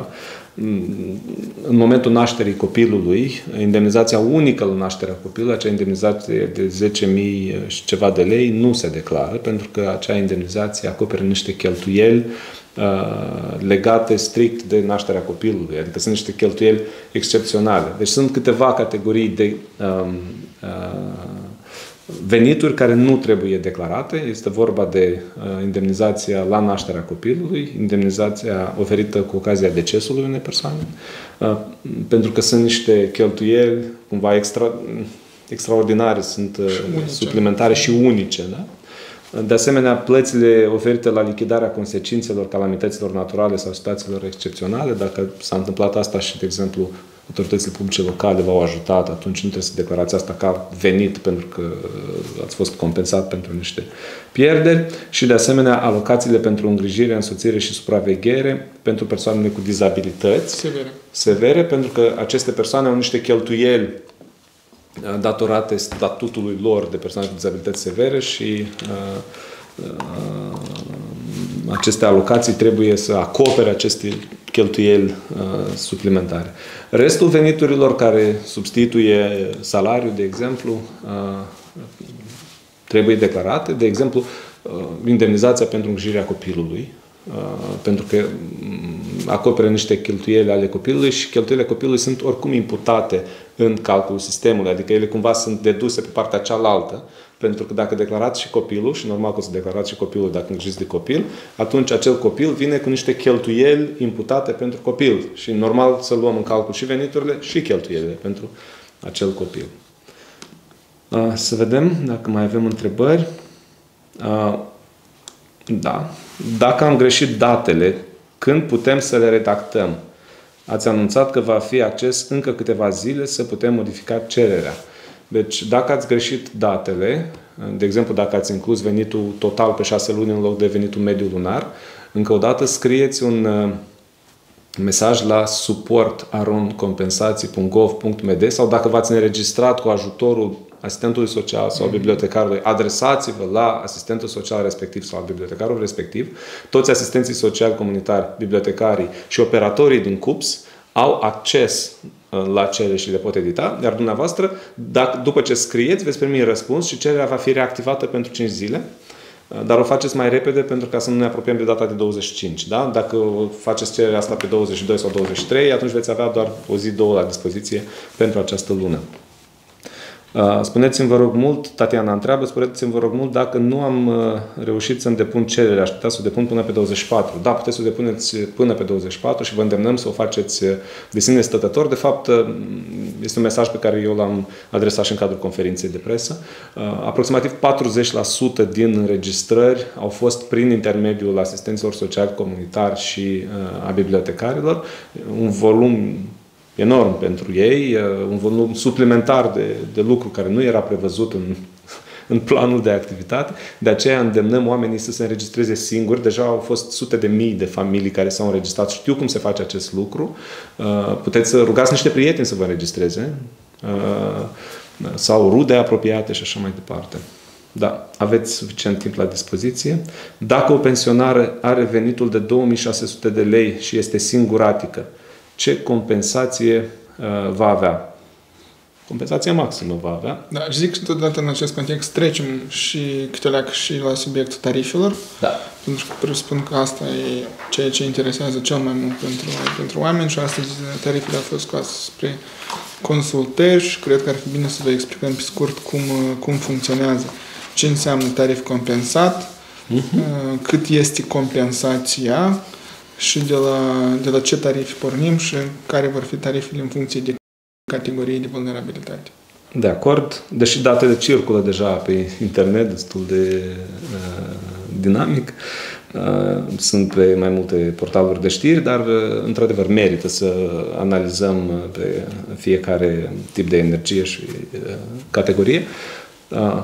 în momentul nașterii copilului, indemnizația unică la nașterea copilului, acea indemnizație de zece mii și ceva de lei, nu se declară, pentru că acea indemnizație acoperă niște cheltuieli uh, legate strict de nașterea copilului, adică sunt niște cheltuieli excepționale. Deci sunt câteva categorii de uh, uh, venituri care nu trebuie declarate. Este vorba de uh, indemnizația la nașterea copilului, indemnizația oferită cu ocazia decesului unei persoane, uh, pentru că sunt niște cheltuieli cumva extra, extraordinare, sunt uh, suplimentare și unice. Da? De asemenea, plățile oferite la lichidarea consecințelor calamităților naturale sau situațiilor excepționale, dacă s-a întâmplat asta și, de exemplu, autoritățile publice locale v-au ajutat, atunci nu trebuie să declarați asta ca venit pentru că ați fost compensat pentru niște pierderi și, de asemenea, alocațiile pentru îngrijire, însoțire și supraveghere pentru persoanele cu dizabilități severe. severe, pentru că aceste persoane au niște cheltuieli datorate statutului lor de persoane cu dizabilități severe și uh, uh, aceste alocații trebuie să acopere aceste cheltuieli uh, suplimentare. Restul veniturilor care substituie salariul, de exemplu, uh, trebuie declarate. De exemplu, uh, indemnizația pentru îngrijirea copilului, uh, pentru că acoperă niște cheltuieli ale copilului și cheltuielile copilului sunt oricum imputate în calculul sistemului, adică ele cumva sunt deduse pe partea cealaltă, pentru că dacă declarați și copilul, și normal că o să declarați și copilul dacă îngrijiți de copil, atunci acel copil vine cu niște cheltuieli imputate pentru copil și normal să luăm în calcul și veniturile și cheltuielile pentru acel copil. Să vedem dacă mai avem întrebări. Da. Dacă am greșit datele, când putem să le redactăm? Ați anunțat că va fi acces încă câteva zile să putem modifica cererea. Deci, dacă ați greșit datele, de exemplu, dacă ați inclus venitul total pe șase luni în loc de venitul mediu lunar, încă o dată scrieți un mesaj la suport arond compensații punct gov punct m d sau dacă v-ați înregistrat cu ajutorul asistentului social sau bibliotecarului, adresați-vă la asistentul social respectiv sau bibliotecarul respectiv. Toți asistenții sociali comunitari, bibliotecarii și operatorii din C U P S au acces la cerere și le pot edita, iar dumneavoastră, dacă, după ce scrieți, veți primi răspuns și cererea va fi reactivată pentru cinci zile, dar o faceți mai repede pentru ca să nu ne apropiem de data de douăzeci și cinci. Da? Dacă faceți cererea asta pe douăzeci și doi sau douăzeci și trei, atunci veți avea doar o zi, două la dispoziție pentru această lună. Spuneți-mi, vă rog mult, Tatiana întreabă, spuneți-mi, vă rog mult, dacă nu am reușit să-mi depun cererea, aș putea să o depun până pe douăzeci și patru. Da, puteți să o depuneți până pe douăzeci și patru și vă îndemnăm să o faceți de sine stătător. De fapt, este un mesaj pe care eu l-am adresat și în cadrul conferinței de presă. Aproximativ patruzeci la sută din înregistrări au fost prin intermediul asistenților sociali comunitari și a bibliotecarilor. Un volum enorm pentru ei, un volum suplimentar de, de lucru care nu era prevăzut în, în planul de activitate. De aceea îndemnăm oamenii să se înregistreze singuri. Deja au fost sute de mii de familii care s-au înregistrat. Știu cum se face acest lucru. Puteți să rugați niște prieteni să vă înregistreze sau rude apropiate și așa mai departe. Da, aveți suficient timp la dispoziție. Dacă o pensionară are venitul de două mii șase sute de lei și este singuratică, ce compensație uh, va avea? Compensația maximă va avea. Da, și zic totodată în acest context trecem și câteodată și la subiectul tarifelor. Da. Pentru că presupun că asta e ceea ce interesează cel mai mult pentru, pentru oameni și astăzi tarifele au fost scoase spre consultări și cred că ar fi bine să vă explicăm pe scurt cum, cum funcționează. Ce înseamnă tarif compensat, uh-huh. cât este compensația, și de la, de la ce tarife pornim și care vor fi tarifele în funcție de categorii de vulnerabilitate. De acord, deși datele circulă deja pe internet destul de uh, dinamic, uh, sunt pe mai multe portaluri de știri, dar uh, într-adevăr merită să analizăm pe fiecare tip de energie și uh, categorie. Uh,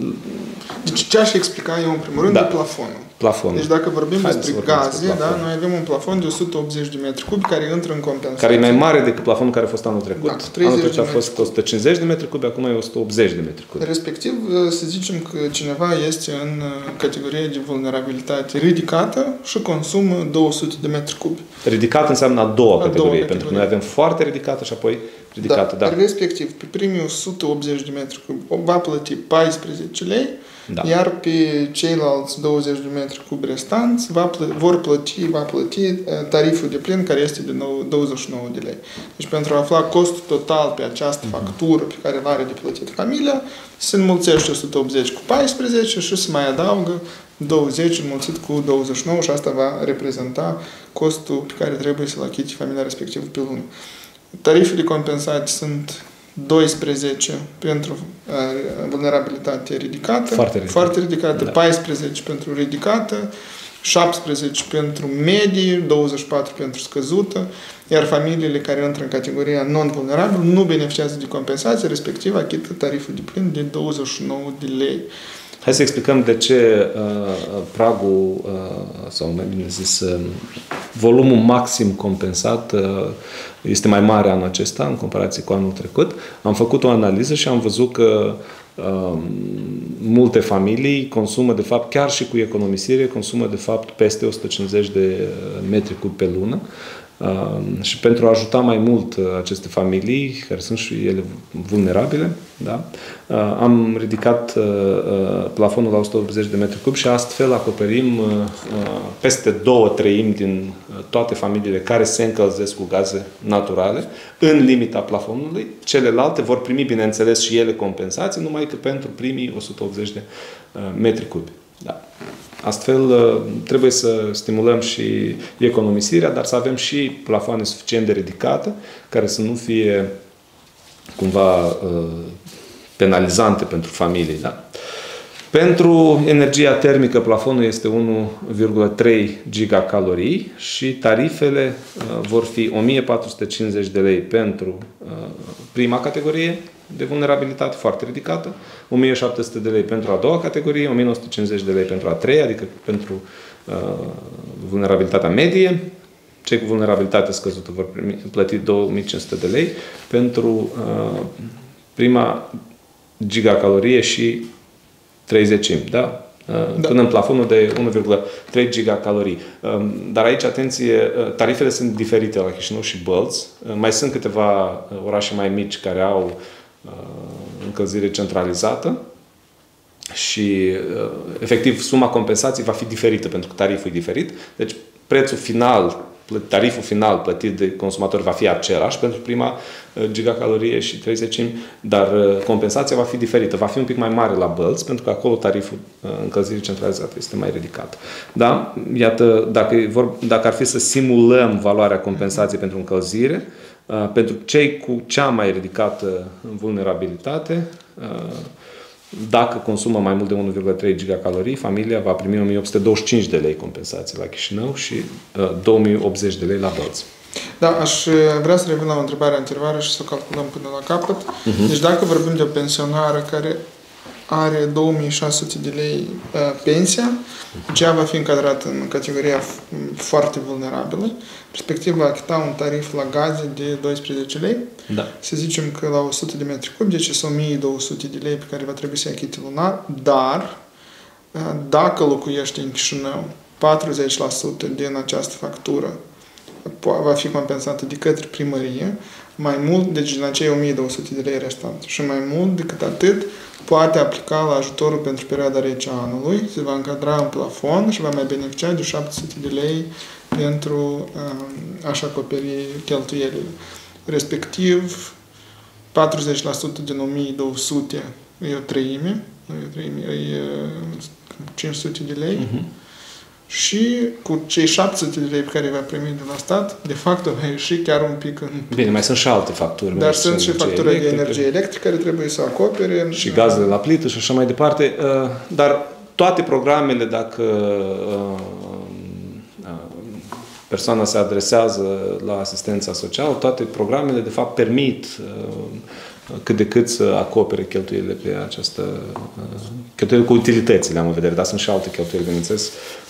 deci ce aș explica eu în primul rând da. de plafonul. Plafonul. Deci dacă vorbim Hai despre vorbim gaze, despre da, noi avem un plafon de o sută optzeci de metri cubi care intră în compensație. Care e mai mare decât plafonul care a fost anul trecut. Da, anul trecut a fost o sută cincizeci de metri cubi, acum e o sută optzeci de metri cubi. Respectiv, să zicem că cineva este în categorie de vulnerabilitate ridicată și consumă două sute de metri cubi. Ridicat înseamnă a doua a categorie, doua pentru că noi avem foarte ridicată și apoi ridicată. Da, Da. respectiv, pe primii o sută optzeci de metri cubi va plăti paisprezece lei, Da. iar pe ceilalți douăzeci de metri cubi restanți va plă- vor plăti, va plăti tariful de plin, care este de douăzeci și nouă de lei. Deci pentru a afla costul total pe această factură pe care l-are de plătit familia, se înmulțește o sută optzeci cu paisprezece și se mai adaugă douăzeci înmulțit cu douăzeci și nouă și asta va reprezenta costul pe care trebuie să-l achite familia respectivă pe lună. Tarifele compensate sunt doisprezece pentru uh, vulnerabilitate ridicată, Foarte ridicată, foarte ridicată da. paisprezece pentru ridicată, șaptesprezece pentru medie, douăzeci și patru pentru scăzută, iar familiile care intră în categoria non-vulnerabil nu beneficiază de compensație, respectiv achită tariful de plin de douăzeci și nouă de lei. Hai să explicăm de ce uh, pragul, uh, sau mai bine zis, uh, volumul maxim compensat uh, este mai mare anul acesta în comparație cu anul trecut. Am făcut o analiză și am văzut că uh, multe familii consumă, de fapt, chiar și cu economisire, consumă, de fapt, peste o sută cincizeci de metri cubi pe lună. Uh, și pentru a ajuta mai mult uh, aceste familii, care sunt și ele vulnerabile, da? uh, am ridicat uh, uh, plafonul la o sută optzeci de metri cubi și astfel acoperim uh, uh, peste două treimi din uh, toate familiile care se încălzesc cu gaze naturale în limita plafonului. Celelalte vor primi, bineînțeles, și ele compensații, numai că pentru primii o sută optzeci de uh, metri cubi. Da. Astfel, trebuie să stimulăm și economisirea, dar să avem și plafoane suficient de ridicate, care să nu fie cumva penalizante pentru familii. Da? Pentru energia termică, plafonul este unu virgulă trei gigacalorii și tarifele vor fi o mie patru sute cincizeci de lei pentru prima categorie de vulnerabilitate foarte ridicată, o mie șapte sute de lei pentru a doua categorie, o mie nouă sute cincizeci de lei pentru a treia, adică pentru uh, vulnerabilitatea medie. Cei cu vulnerabilitate scăzută vor primi, plăti două mii cinci sute de lei pentru uh, prima gigacalorie și treizecimi, da? Da. Până în plafonul de unu virgulă trei gigacalorii. Dar aici, atenție, tarifele sunt diferite la Chișinău și Bălți. Mai sunt câteva orașe mai mici care au încălzire centralizată și, efectiv, suma compensației va fi diferită, pentru că tariful e diferit. Deci, prețul final, tariful final plătit de consumator va fi același pentru prima gigacalorie și treizecimi, dar compensația va fi diferită. Va fi un pic mai mare la Bălți, pentru că acolo tariful încălzirii centralizate este mai ridicat. Da? Iată, dacă, vor, dacă ar fi să simulăm valoarea compensației pentru încălzire, pentru cei cu cea mai ridicată vulnerabilitate, dacă consumă mai mult de unu virgulă trei gigacalorii, familia va primi o mie opt sute douăzeci și cinci de lei compensație la Chișinău și uh, două mii optzeci de lei la Bălți. Da, aș vrea să revin la o întrebare anterioară și să o calculăm până la capăt. Uh-huh. Deci dacă vorbim de o pensionară care are două mii șase sute de lei uh, pensia, deci ea va fi încadrată în categoria foarte vulnerabilă, respectiv va achita un tarif la gaze de doisprezece lei. Da. Să zicem că la o sută de metri cubi, deci sunt o mie două sute de lei pe care va trebui să-i achite lunar, dar dacă locuiește în Chișinău, patruzeci la sută din această factură va fi compensată de către primărie, mai mult, deci din acei o mie două sute de lei restanți. Și mai mult decât atât, poate aplica la ajutorul pentru perioada rece a anului, se va încadra în plafon și va mai beneficia de șapte sute de lei pentru a-și acoperi cheltuielile. Respectiv, patruzeci la sută din o mie două sute e o treime, e o treime, e cinci sute de lei. Uh-huh. și cu cei șapte sute de lei pe care va primi de la stat, de fapt va ieși chiar un pic în... Bine, mai sunt și alte facturi. Dar sunt și factura de energie electrică care trebuie să acopere. Și gazele la plită și așa mai departe. Dar toate programele, dacă persoana se adresează la asistența socială, toate programele, de fapt, permit cât de cât să acopere cheltuielile pe această... cheltuielile cu utilitățile, am în vedere, dar sunt și alte cheltuieli, bineînțeles.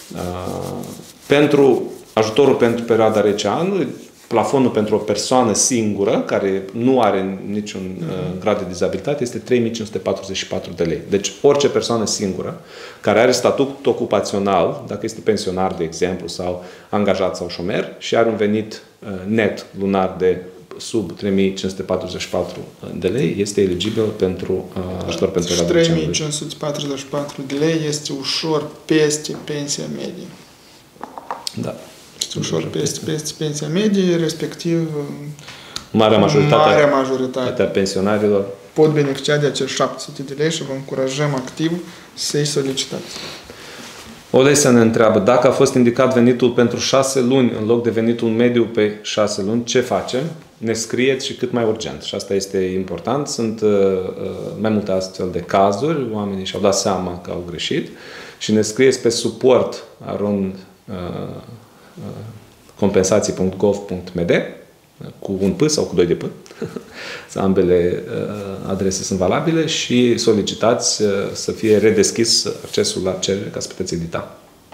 Pentru ajutorul pentru perioada rece anului, plafonul pentru o persoană singură, care nu are niciun mm-hmm. grad de dizabilitate, este trei mii cinci sute patruzeci și patru de lei. Deci orice persoană singură, care are statut ocupațional, dacă este pensionar, de exemplu, sau angajat sau șomer, și are un venit net lunar de sub trei mii cinci sute patruzeci și patru de lei, este eligibil pentru uh, ajutor pentru perioada rece anului. trei mii cinci sute patruzeci și patru de lei este ușor peste pensia medie. Da. Este ușor peste, peste pensia medie, respectiv marea majoritate, marea majoritate a pensionarilor pot beneficia de acești șapte sute de lei și vă încurajăm activ să-i solicitați. Olesea ne întreabă, dacă a fost indicat venitul pentru șase luni în loc de venitul mediu pe șase luni, ce facem? Ne scrieți și cât mai urgent. Și asta este important. Sunt uh, mai multe astfel de cazuri. Oamenii și-au dat seama că au greșit și ne scrieți pe suport arond uh, uh, compensații punct gov punct m d cu un P sau cu doi de P. Ambele uh, adrese sunt valabile și solicitați uh, să fie redeschis accesul la cerere ca să puteți edita.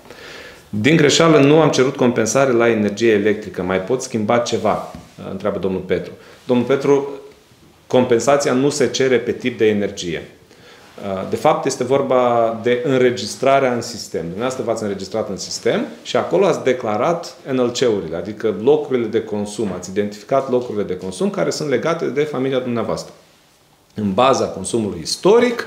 Din greșeală nu am cerut compensare la energie electrică. Mai pot schimba ceva? Întreabă domnul Petru. Domnul Petru, compensația nu se cere pe tip de energie. De fapt, este vorba de înregistrarea în sistem. Dumneavoastră v-ați înregistrat în sistem și acolo ați declarat N L C-urile, adică locurile de consum. Ați identificat locurile de consum care sunt legate de familia dumneavoastră. În baza consumului istoric,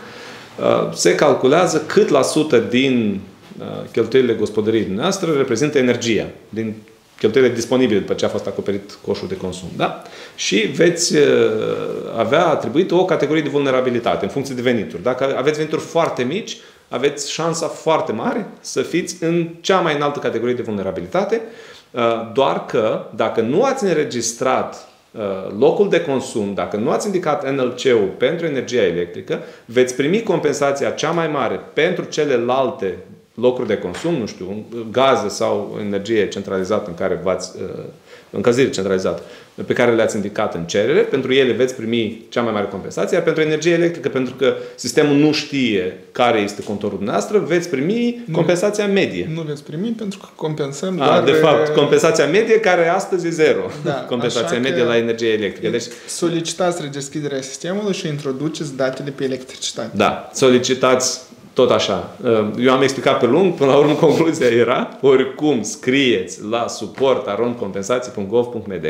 se calculează cât la sută din cheltuielile gospodăriei dumneavoastră reprezintă energia, din cheltuielile disponibile după ce a fost acoperit coșul de consum. Da? Și veți avea atribuit o categorie de vulnerabilitate în funcție de venituri. Dacă aveți venituri foarte mici, aveți șansa foarte mare să fiți în cea mai înaltă categorie de vulnerabilitate, doar că dacă nu ați înregistrat locul de consum, dacă nu ați indicat N L C-ul pentru energia electrică, veți primi compensația cea mai mare pentru celelalte locuri de consum, nu știu, gaze sau energie centralizată în care v-ați, încălzire centralizată, pe care le-ați indicat în cerere. Pentru ele veți primi cea mai mare compensație, iar pentru energie electrică, pentru că sistemul nu știe care este contorul dumneavoastră, veți primi compensația medie. Nu veți primi pentru că compensăm A, doar... De fapt, compensația medie, care astăzi e zero. Da, compensația medie la energie electrică. Deci, solicitați redeschiderea sistemului și introduceți datele pe electricitate. Da, solicitați tot așa. Eu am explicat pe lung, până la urmă concluzia era, oricum scrieți la suport arond compensații punct gov punct m d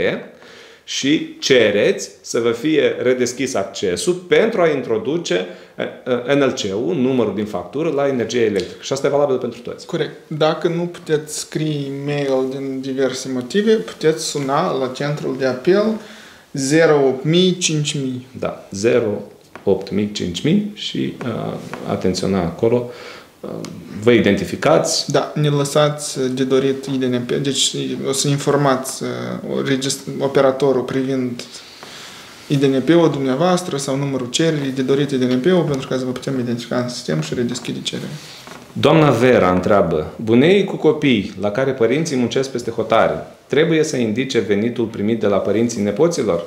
și cereți să vă fie redeschis accesul pentru a introduce N L C-ul, numărul din factură, la energie electrică. Și asta e valabil pentru toți. Corect. Dacă nu puteți scrie e-mail din diverse motive, puteți suna la centrul de apel zero opt mii cinci mii. Da, zero opt mii cinci mii și uh, atenționa acolo. Uh, vă identificați. Da, ne lăsați de dorit I D N P. Deci o să informați uh, operatorul privind I D N P-ul dumneavoastră sau numărul cererii, de dorit I D N P-ul pentru ca să vă putem identifica în sistem și redeschide cererea. Doamna Vera întreabă, bunei cu copii la care părinții muncesc peste hotare, trebuie să indice venitul primit de la părinții nepoților?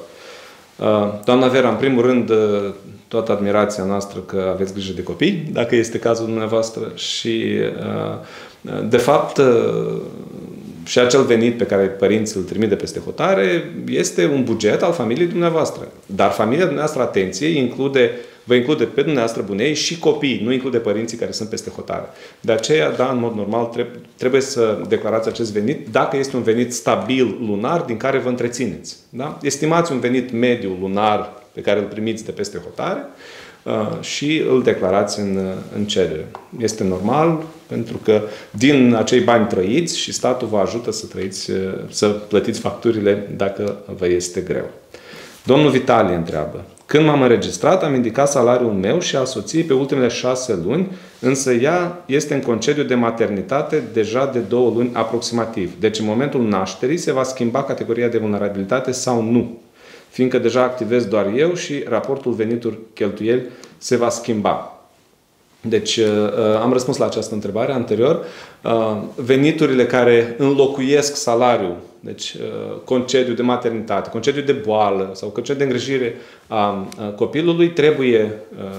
Doamna Vera, în primul rând, toată admirația noastră că aveți grijă de copii, dacă este cazul dumneavoastră și, de fapt, și acel venit pe care părinții îl trimit de peste hotare este un buget al familiei dumneavoastră. Dar familia dumneavoastră, atenție, include, vă include pe dumneavoastră bunei și copii, nu include părinții care sunt peste hotare. De aceea, da, în mod normal, trebuie să declarați acest venit dacă este un venit stabil lunar din care vă întrețineți. Da? Estimați un venit mediu lunar pe care îl primiți de peste hotare uh, și îl declarați în, în cerere. Este normal, pentru că din acei bani trăiți și statul vă ajută să trăiți, să plătiți facturile dacă vă este greu. Domnul Vitalie întreabă, Când m-am înregistrat, am indicat salariul meu și al soției pe ultimele șase luni, însă ea este în concediu de maternitate deja de două luni aproximativ. Deci în momentul nașterii se va schimba categoria de vulnerabilitate sau nu, fiindcă deja activez doar eu și raportul venituri-cheltuieli se va schimba. Deci am răspuns la această întrebare anterior. Veniturile care înlocuiesc salariul, deci concediu de maternitate, concediu de boală sau concediu de îngrijire a copilului, trebuie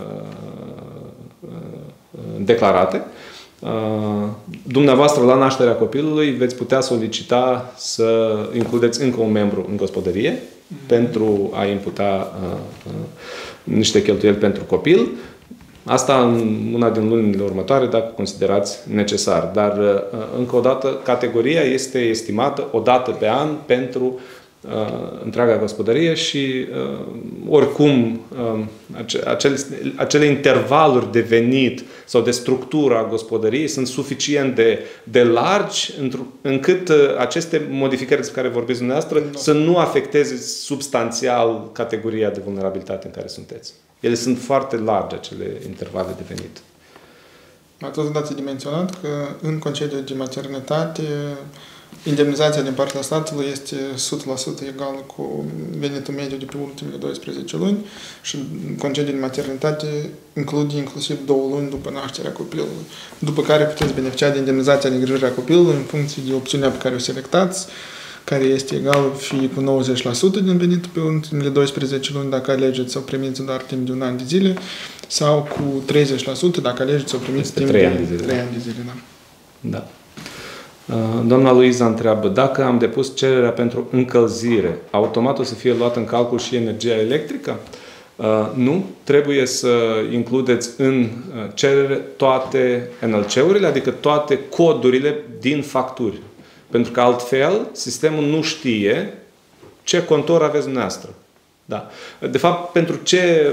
declarate. Dumneavoastră, la nașterea copilului, veți putea solicita să includeți încă un membru în gospodărie mm. pentru a imputa niște cheltuieli pentru copil. Asta în una din lunile următoare, dacă considerați necesar. Dar, încă o dată, categoria este estimată o dată pe an pentru uh, întreaga gospodărie și, uh, oricum, uh, acele, acele intervaluri de venit sau de structură a gospodăriei sunt suficient de, de largi încât uh, aceste modificări despre care vorbiți dumneavoastră no. să nu afecteze substanțial categoria de vulnerabilitate în care sunteți. Ele sunt foarte largi, acele intervale de venit. Atunci dați de menționat că în concediu de maternitate indemnizația din partea statului este o sută la sută egală cu venitul mediu de pe ultimele douăsprezece luni și concediul de maternitate include inclusiv două luni după nașterea copilului, după care puteți beneficia de indemnizația de îngrijire a copilului în funcție de opțiunea pe care o selectați, care este egal fie cu nouăzeci la sută din venitul pe ultimele douăsprezece luni dacă alegeți să o primiți doar timp de un an de zile sau cu treizeci la sută dacă alegeți să o primiți timp de trei ani de zile. trei ani de zile, da. Da. Doamna Luiza întreabă, dacă am depus cererea pentru încălzire, automat o să fie luată în calcul și energia electrică? Nu, trebuie să includeți în cerere toate N L C-urile, adică toate codurile din facturi. Pentru că altfel, sistemul nu știe ce contor aveți dumneavoastră. Da. De fapt, pentru ce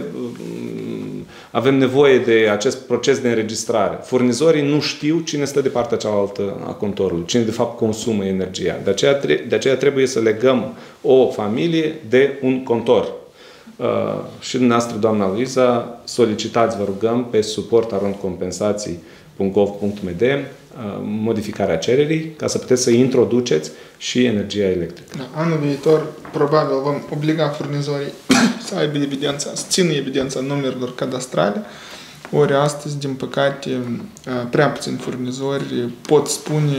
avem nevoie de acest proces de înregistrare? Furnizorii nu știu cine stă de partea cealaltă a contorului, cine de fapt consumă energia. De aceea, de aceea trebuie să legăm o familie de un contor. Uh, și dumneavoastră, doamna Luiza, solicitați, vă rugăm, pe suport arond compensații punct gov punct m d modificarea cererii, ca să puteți să introduceți și energia electrică. Da, anul viitor, probabil, vom obliga furnizorii să aibă evidența, să țină evidența numerelor cadastrale, ori astăzi, din păcate, prea puțini furnizori pot spune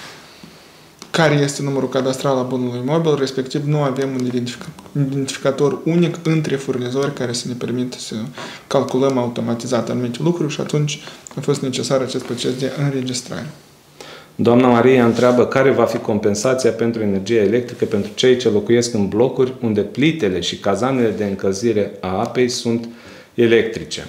care este numărul cadastral al bunului imobil, respectiv nu avem un identificator unic între furnizori care să ne permită să calculăm automatizat anumite lucruri și atunci a fost necesar acest proces de înregistrare. Doamna Maria întreabă care va fi compensația pentru energia electrică pentru cei ce locuiesc în blocuri unde plitele și cazanele de încălzire a apei sunt electrice.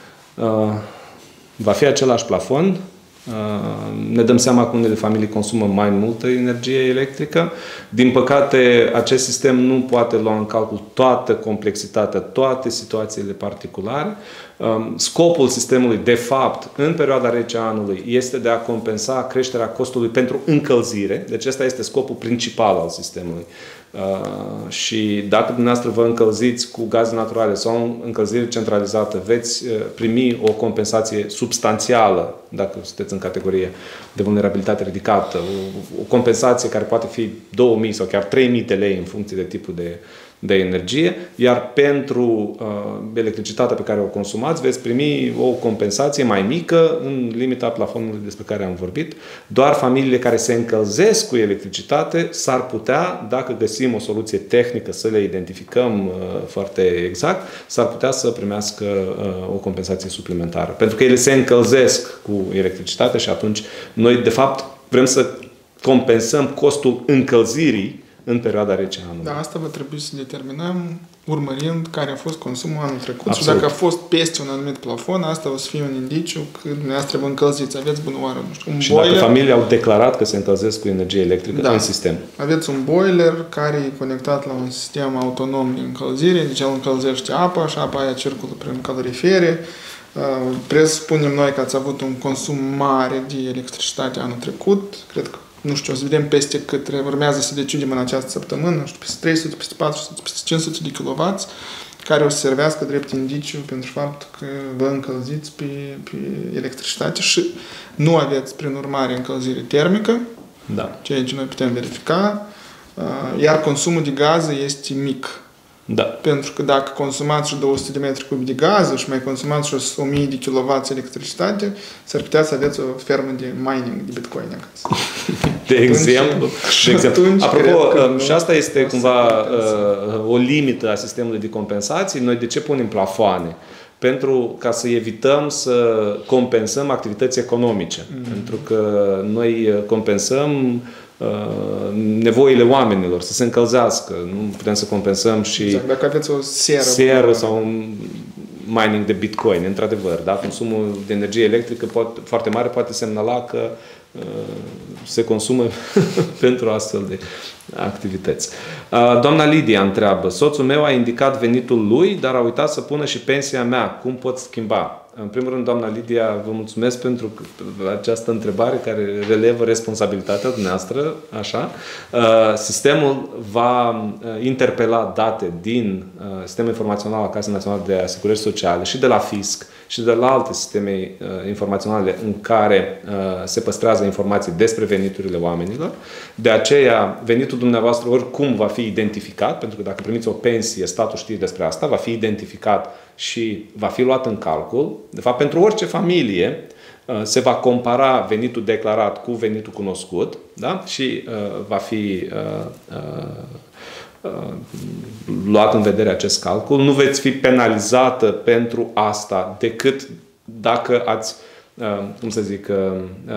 Va fi același plafon. Ne dăm seama că unele familii consumă mai multă energie electrică. Din păcate, acest sistem nu poate lua în calcul toată complexitatea, toate situațiile particulare. Scopul sistemului, de fapt, în perioada rece a anului, este de a compensa creșterea costului pentru încălzire. Deci ăsta este scopul principal al sistemului. Uh, și dacă dumneavoastră vă încălziți cu gaze naturale sau încălzire centralizată, veți uh, primi o compensație substanțială, dacă sunteți în categorie de vulnerabilitate ridicată, o, o compensație care poate fi două mii sau chiar trei mii de lei în funcție de tipul de, de energie, iar pentru uh, electricitatea pe care o consumați veți primi o compensație mai mică în limita plafonului despre care am vorbit. Doar familiile care se încălzesc cu electricitate s-ar putea, dacă găsim o soluție tehnică să le identificăm uh, foarte exact, s-ar putea să primească uh, o compensație suplimentară. Pentru că ele se încălzesc cu electricitate și atunci noi, de fapt, vrem să compensăm costul încălzirii în perioada rece a anului. Da, asta va trebui să determinăm urmărind care a fost consumul anul trecut. Absolut. Și dacă a fost peste un anumit plafon, asta o să fie un indiciu că dumneavoastră vă încălziți. Aveți bunoară, nu știu, un și boiler. dacă familiile au declarat că se încălzesc cu energie electrică da. în sistem. Aveți un boiler care e conectat la un sistem autonom de încălzire, deci el încălzește apa și apa aia circulă prin calorifere. Presupunem noi că ați avut un consum mare de electricitate anul trecut. Cred că nu știu, o să vedem peste cât urmează să decidem în această săptămână, nu știu, peste trei sute, peste patru sute, peste cinci sute de kilowatts. care o să servească drept indiciu pentru faptul că vă încălziți pe, pe electricitate și nu aveți, prin urmare, încălzire termică, da. ceea ce noi putem verifica, iar consumul de gaze este mic. Da. Pentru că dacă consumați și două sute de metri cubi de gaze și mai consumați și o mie de kilowatt electricitate, s-ar putea să aveți o fermă de mining de bitcoin acasă. De exemplu. De exemplu. Apropo, și asta este cumva uh, o limită a sistemului de compensații. Noi de ce punem plafoane? Pentru ca să evităm să compensăm activități economice. Mm. Pentru că noi compensăm nevoile oamenilor, să se încălzească. Nu putem să compensăm și exact, dacă aveți o seră, seră sau un mining de bitcoin, într-adevăr. Da? Consumul de energie electrică poate, foarte mare poate semnala că uh, se consumă pentru astfel de activități. Uh, doamna Lidia întreabă, soțul meu a indicat venitul lui, dar a uitat să pună și pensia mea. Cum pot schimba? În primul rând, doamna Lidia, vă mulțumesc pentru această întrebare care relevă responsabilitatea dumneavoastră. Așa. Sistemul va interpela date din Sistemul Informațional al Casei Naționale de Asigurări Sociale și de la Fisc și de la alte sisteme informaționale în care se păstrează informații despre veniturile oamenilor. De aceea, venitul dumneavoastră oricum va fi identificat, pentru că dacă primiți o pensie, statul știe despre asta, va fi identificat și va fi luat în calcul. De fapt, pentru orice familie se va compara venitul declarat cu venitul cunoscut, da? Și uh, va fi uh, uh, uh, luat în vedere acest calcul. Nu veți fi penalizată pentru asta decât dacă ați, uh, cum să zic, uh,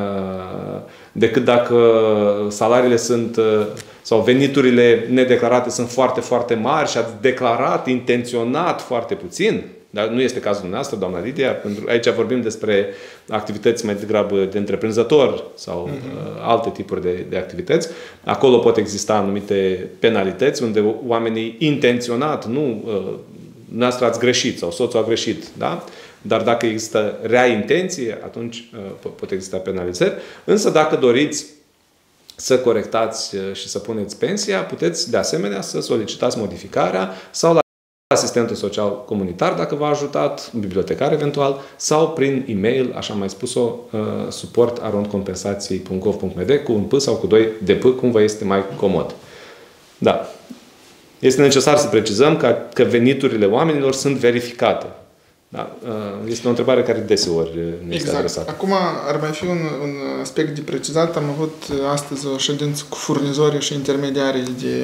decât dacă salariile sunt, uh, sau veniturile nedeclarate sunt foarte, foarte mari și ați declarat intenționat foarte puțin. Dar nu este cazul dumneavoastră, doamna Lidia, pentru aici vorbim despre activități mai degrabă de întreprinzător sau mm-hmm. alte tipuri de, de activități. Acolo pot exista anumite penalități unde oamenii intenționat, nu noastră ați greșit sau soțul a greșit, da? Dar dacă există rea intenție, atunci pot exista penalizări. Însă dacă doriți să corectați și să puneți pensia, puteți de asemenea să solicitați modificarea sau la asistentul social comunitar, dacă v-a ajutat, bibliotecar eventual, sau prin e-mail, așa am mai spus-o, suport arond compensații punct gov punct m d cu un P sau cu doi de P, cum vă este mai comod. Da. Este necesar să precizăm că, că veniturile oamenilor sunt verificate. Da. Este o întrebare care deseori ne este exact. adresată. Acum ar mai fi un, un aspect de precizat. Am avut astăzi o ședință cu furnizorii și intermediarii de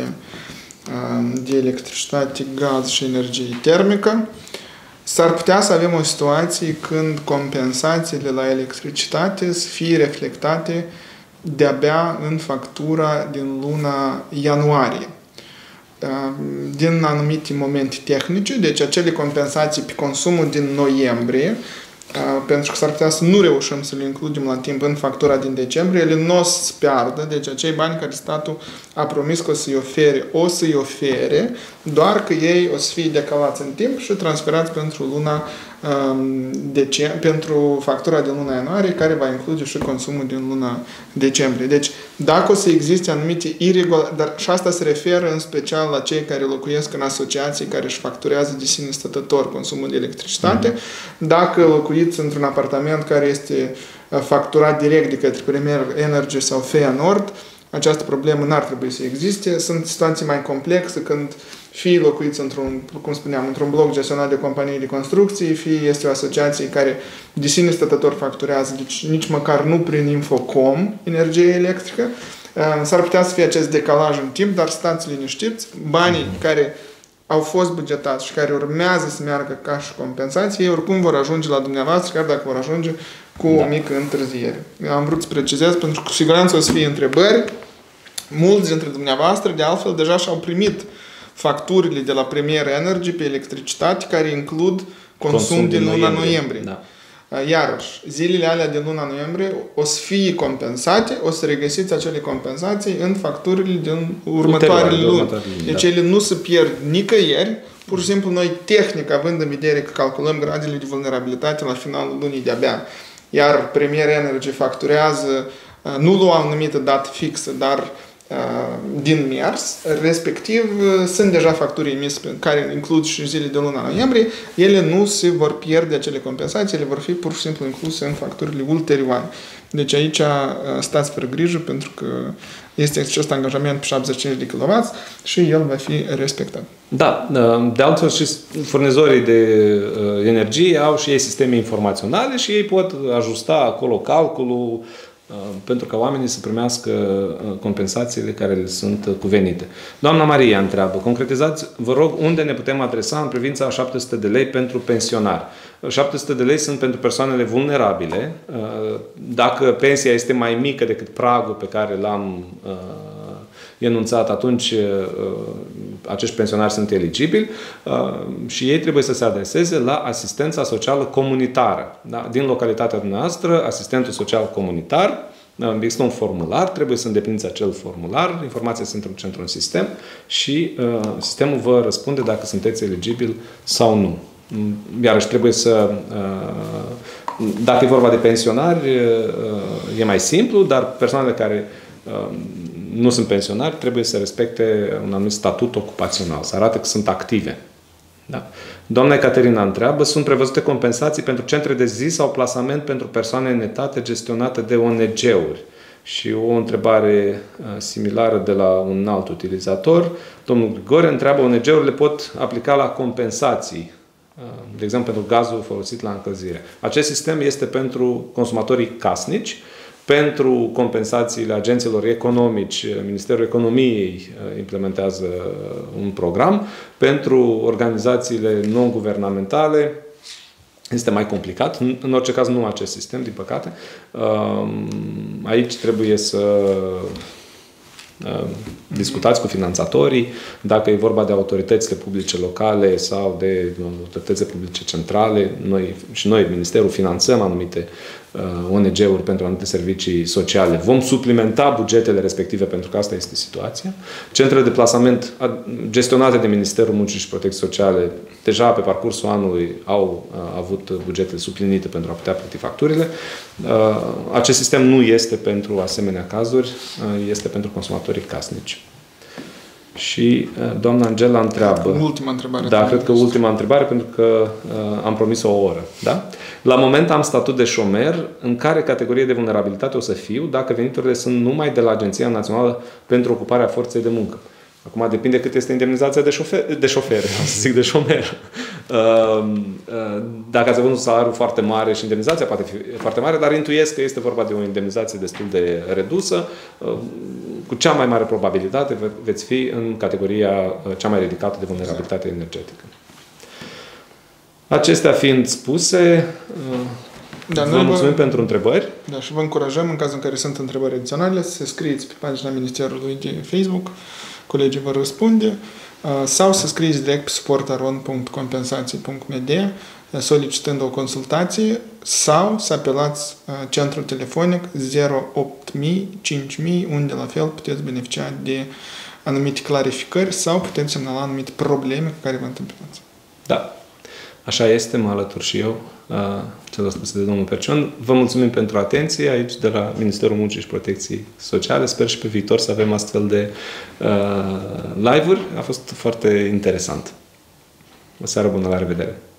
de electricitate, gaz și energie termică. S-ar putea să avem o situație când compensațiile la electricitate să fie reflectate de-abia în factura din luna ianuarie. Din anumite momente tehnice, deci acele compensații pe consumul din noiembrie, pentru că s-ar putea să nu reușim să le includem la timp în factura din decembrie, ele nu o să piardă, deci acei bani care statul a promis că o să-i ofere, o să-i ofere, doar că ei o să fie decalați în timp și transferați pentru luna um, decembrie, pentru factura din luna ianuarie, care va include și consumul din luna decembrie. Deci, dacă o să existe anumite irregularități, dar și asta se referă în special la cei care locuiesc în asociații care își facturează de sine stătător consumul de electricitate, mm-hmm. dacă locuiți într-un apartament care este facturat direct de către Premier Energy sau Fea Nord, această problemă n-ar trebui să existe. Sunt situații mai complexe când fie locuiți într-un, cum spuneam, într-un bloc gestionat de companii de construcții, fie este o asociație care de sine stătător facturează, deci nici măcar nu prin Infocom energie electrică. S-ar putea să fie acest decalaj în timp, dar stați liniștiți, banii care au fost bugetați și care urmează să meargă ca și compensații, ei oricum vor ajunge la dumneavoastră, chiar dacă vor ajunge cu o da. mică întârziere. Am vrut să precizez, pentru că cu siguranță o să fie întrebări. Mulți dintre dumneavoastră, de altfel, deja și-au primit facturile de la Premier Energy pe electricitate, care includ consum, consum din, din luna noiembrie. noiembrie. Da. Iarăși, zilele alea din luna noiembrie o să fie compensate, o să regăsiți acele compensații în facturile din următoarele luni. Deci da. ele nu se pierd nicăieri, pur și simplu noi tehnic, având în vedere că calculăm gradele de vulnerabilitate la finalul lunii de-abia, iar Premier Energy facturează nu la o anumită dată fixă, dar din mers, respectiv sunt deja facturi emise care includ și zile de luna noiembrie, ele nu se vor pierde acele compensații, ele vor fi pur și simplu incluse în facturile ulterioare. Deci aici stați fără grijă pentru că este acest angajament pe șaptezeci și cinci de kilowați și el va fi respectat. Da, de altfel și furnizorii de energie au și ei sisteme informaționale și ei pot ajusta acolo calculul pentru ca oamenii să primească compensațiile care le sunt cuvenite. Doamna Maria întreabă, concretizați, vă rog, unde ne putem adresa în privința a șapte sute de lei pentru pensionari? șapte sute de lei sunt pentru persoanele vulnerabile. Dacă pensia este mai mică decât pragul pe care l-am enunțat, atunci acești pensionari sunt eligibili și ei trebuie să se adreseze la asistența socială comunitară. Da? Din localitatea noastră, asistentul social comunitar, există un formular, trebuie să îndepliniți acel formular, informația se intră într-un sistem și sistemul vă răspunde dacă sunteți eligibil sau nu. Iarăși trebuie să... Dacă e vorba de pensionari, e mai simplu, dar persoanele care nu sunt pensionari trebuie să respecte un anumit statut ocupațional, să arate că sunt active. Da? Doamna Caterina întreabă, sunt prevăzute compensații pentru centre de zi sau plasament pentru persoane în etate gestionate de O N G-uri? Și o întrebare similară de la un alt utilizator. Domnul Grigore întreabă, O N G-urile pot aplica la compensații, de exemplu pentru gazul folosit la încălzire. Acest sistem este pentru consumatorii casnici, pentru compensațiile agenților economici, Ministerul Economiei implementează un program, pentru organizațiile non-guvernamentale este mai complicat. În orice caz nu acest sistem, din păcate. Aici trebuie să discutați cu finanțatorii, dacă e vorba de autoritățile publice locale sau de autoritățile publice centrale. Noi, și noi, Ministerul, finanțăm anumite O N G-uri pentru anumite servicii sociale. Vom suplimenta bugetele respective pentru că asta este situația. Centrele de plasament gestionate de Ministerul Muncii și Protecției Sociale deja pe parcursul anului au avut bugetele suplinite pentru a putea plăti facturile. Acest sistem nu este pentru asemenea cazuri, este pentru consumatorii casnici. Și doamna Angela întreabă... Ultima întrebare. Da, cred că ultima întrebare, pentru că uh, am promis o oră. Da? La moment am statut de șomer. În care categorie de vulnerabilitate o să fiu dacă veniturile sunt numai de la Agenția Națională pentru Ocuparea Forței de Muncă? Acum depinde cât este indemnizația de șofer, de șofer, să zic de șomer. Dacă ați avut un salariu foarte mare și indemnizația poate fi foarte mare, dar intuiesc că este vorba de o indemnizație destul de redusă. Cu cea mai mare probabilitate veți fi în categoria cea mai ridicată de vulnerabilitate energetică. Acestea fiind spuse, da, vă mulțumim vă, pentru întrebări. Da, și vă încurajăm, în cazul în care sunt întrebări adiționale, să scrieți pe pagina Ministerului de Facebook, colegii vă răspunde, sau să scrieți direct pe suport aron punct compensații punct m d solicitând o consultație sau să apelați centrul telefonic zero opt mii cinci mii, unde la fel puteți beneficia de anumite clarificări sau puteți semnala anumite probleme cu care vă întâmplați. Da. Așa este, mă alătur și eu celor spuse de domnul Percion. Vă mulțumim pentru atenție aici de la Ministerul Muncii și Protecției Sociale. Sper și pe viitor să avem astfel de uh, live-uri. A fost foarte interesant. O seară bună, la revedere!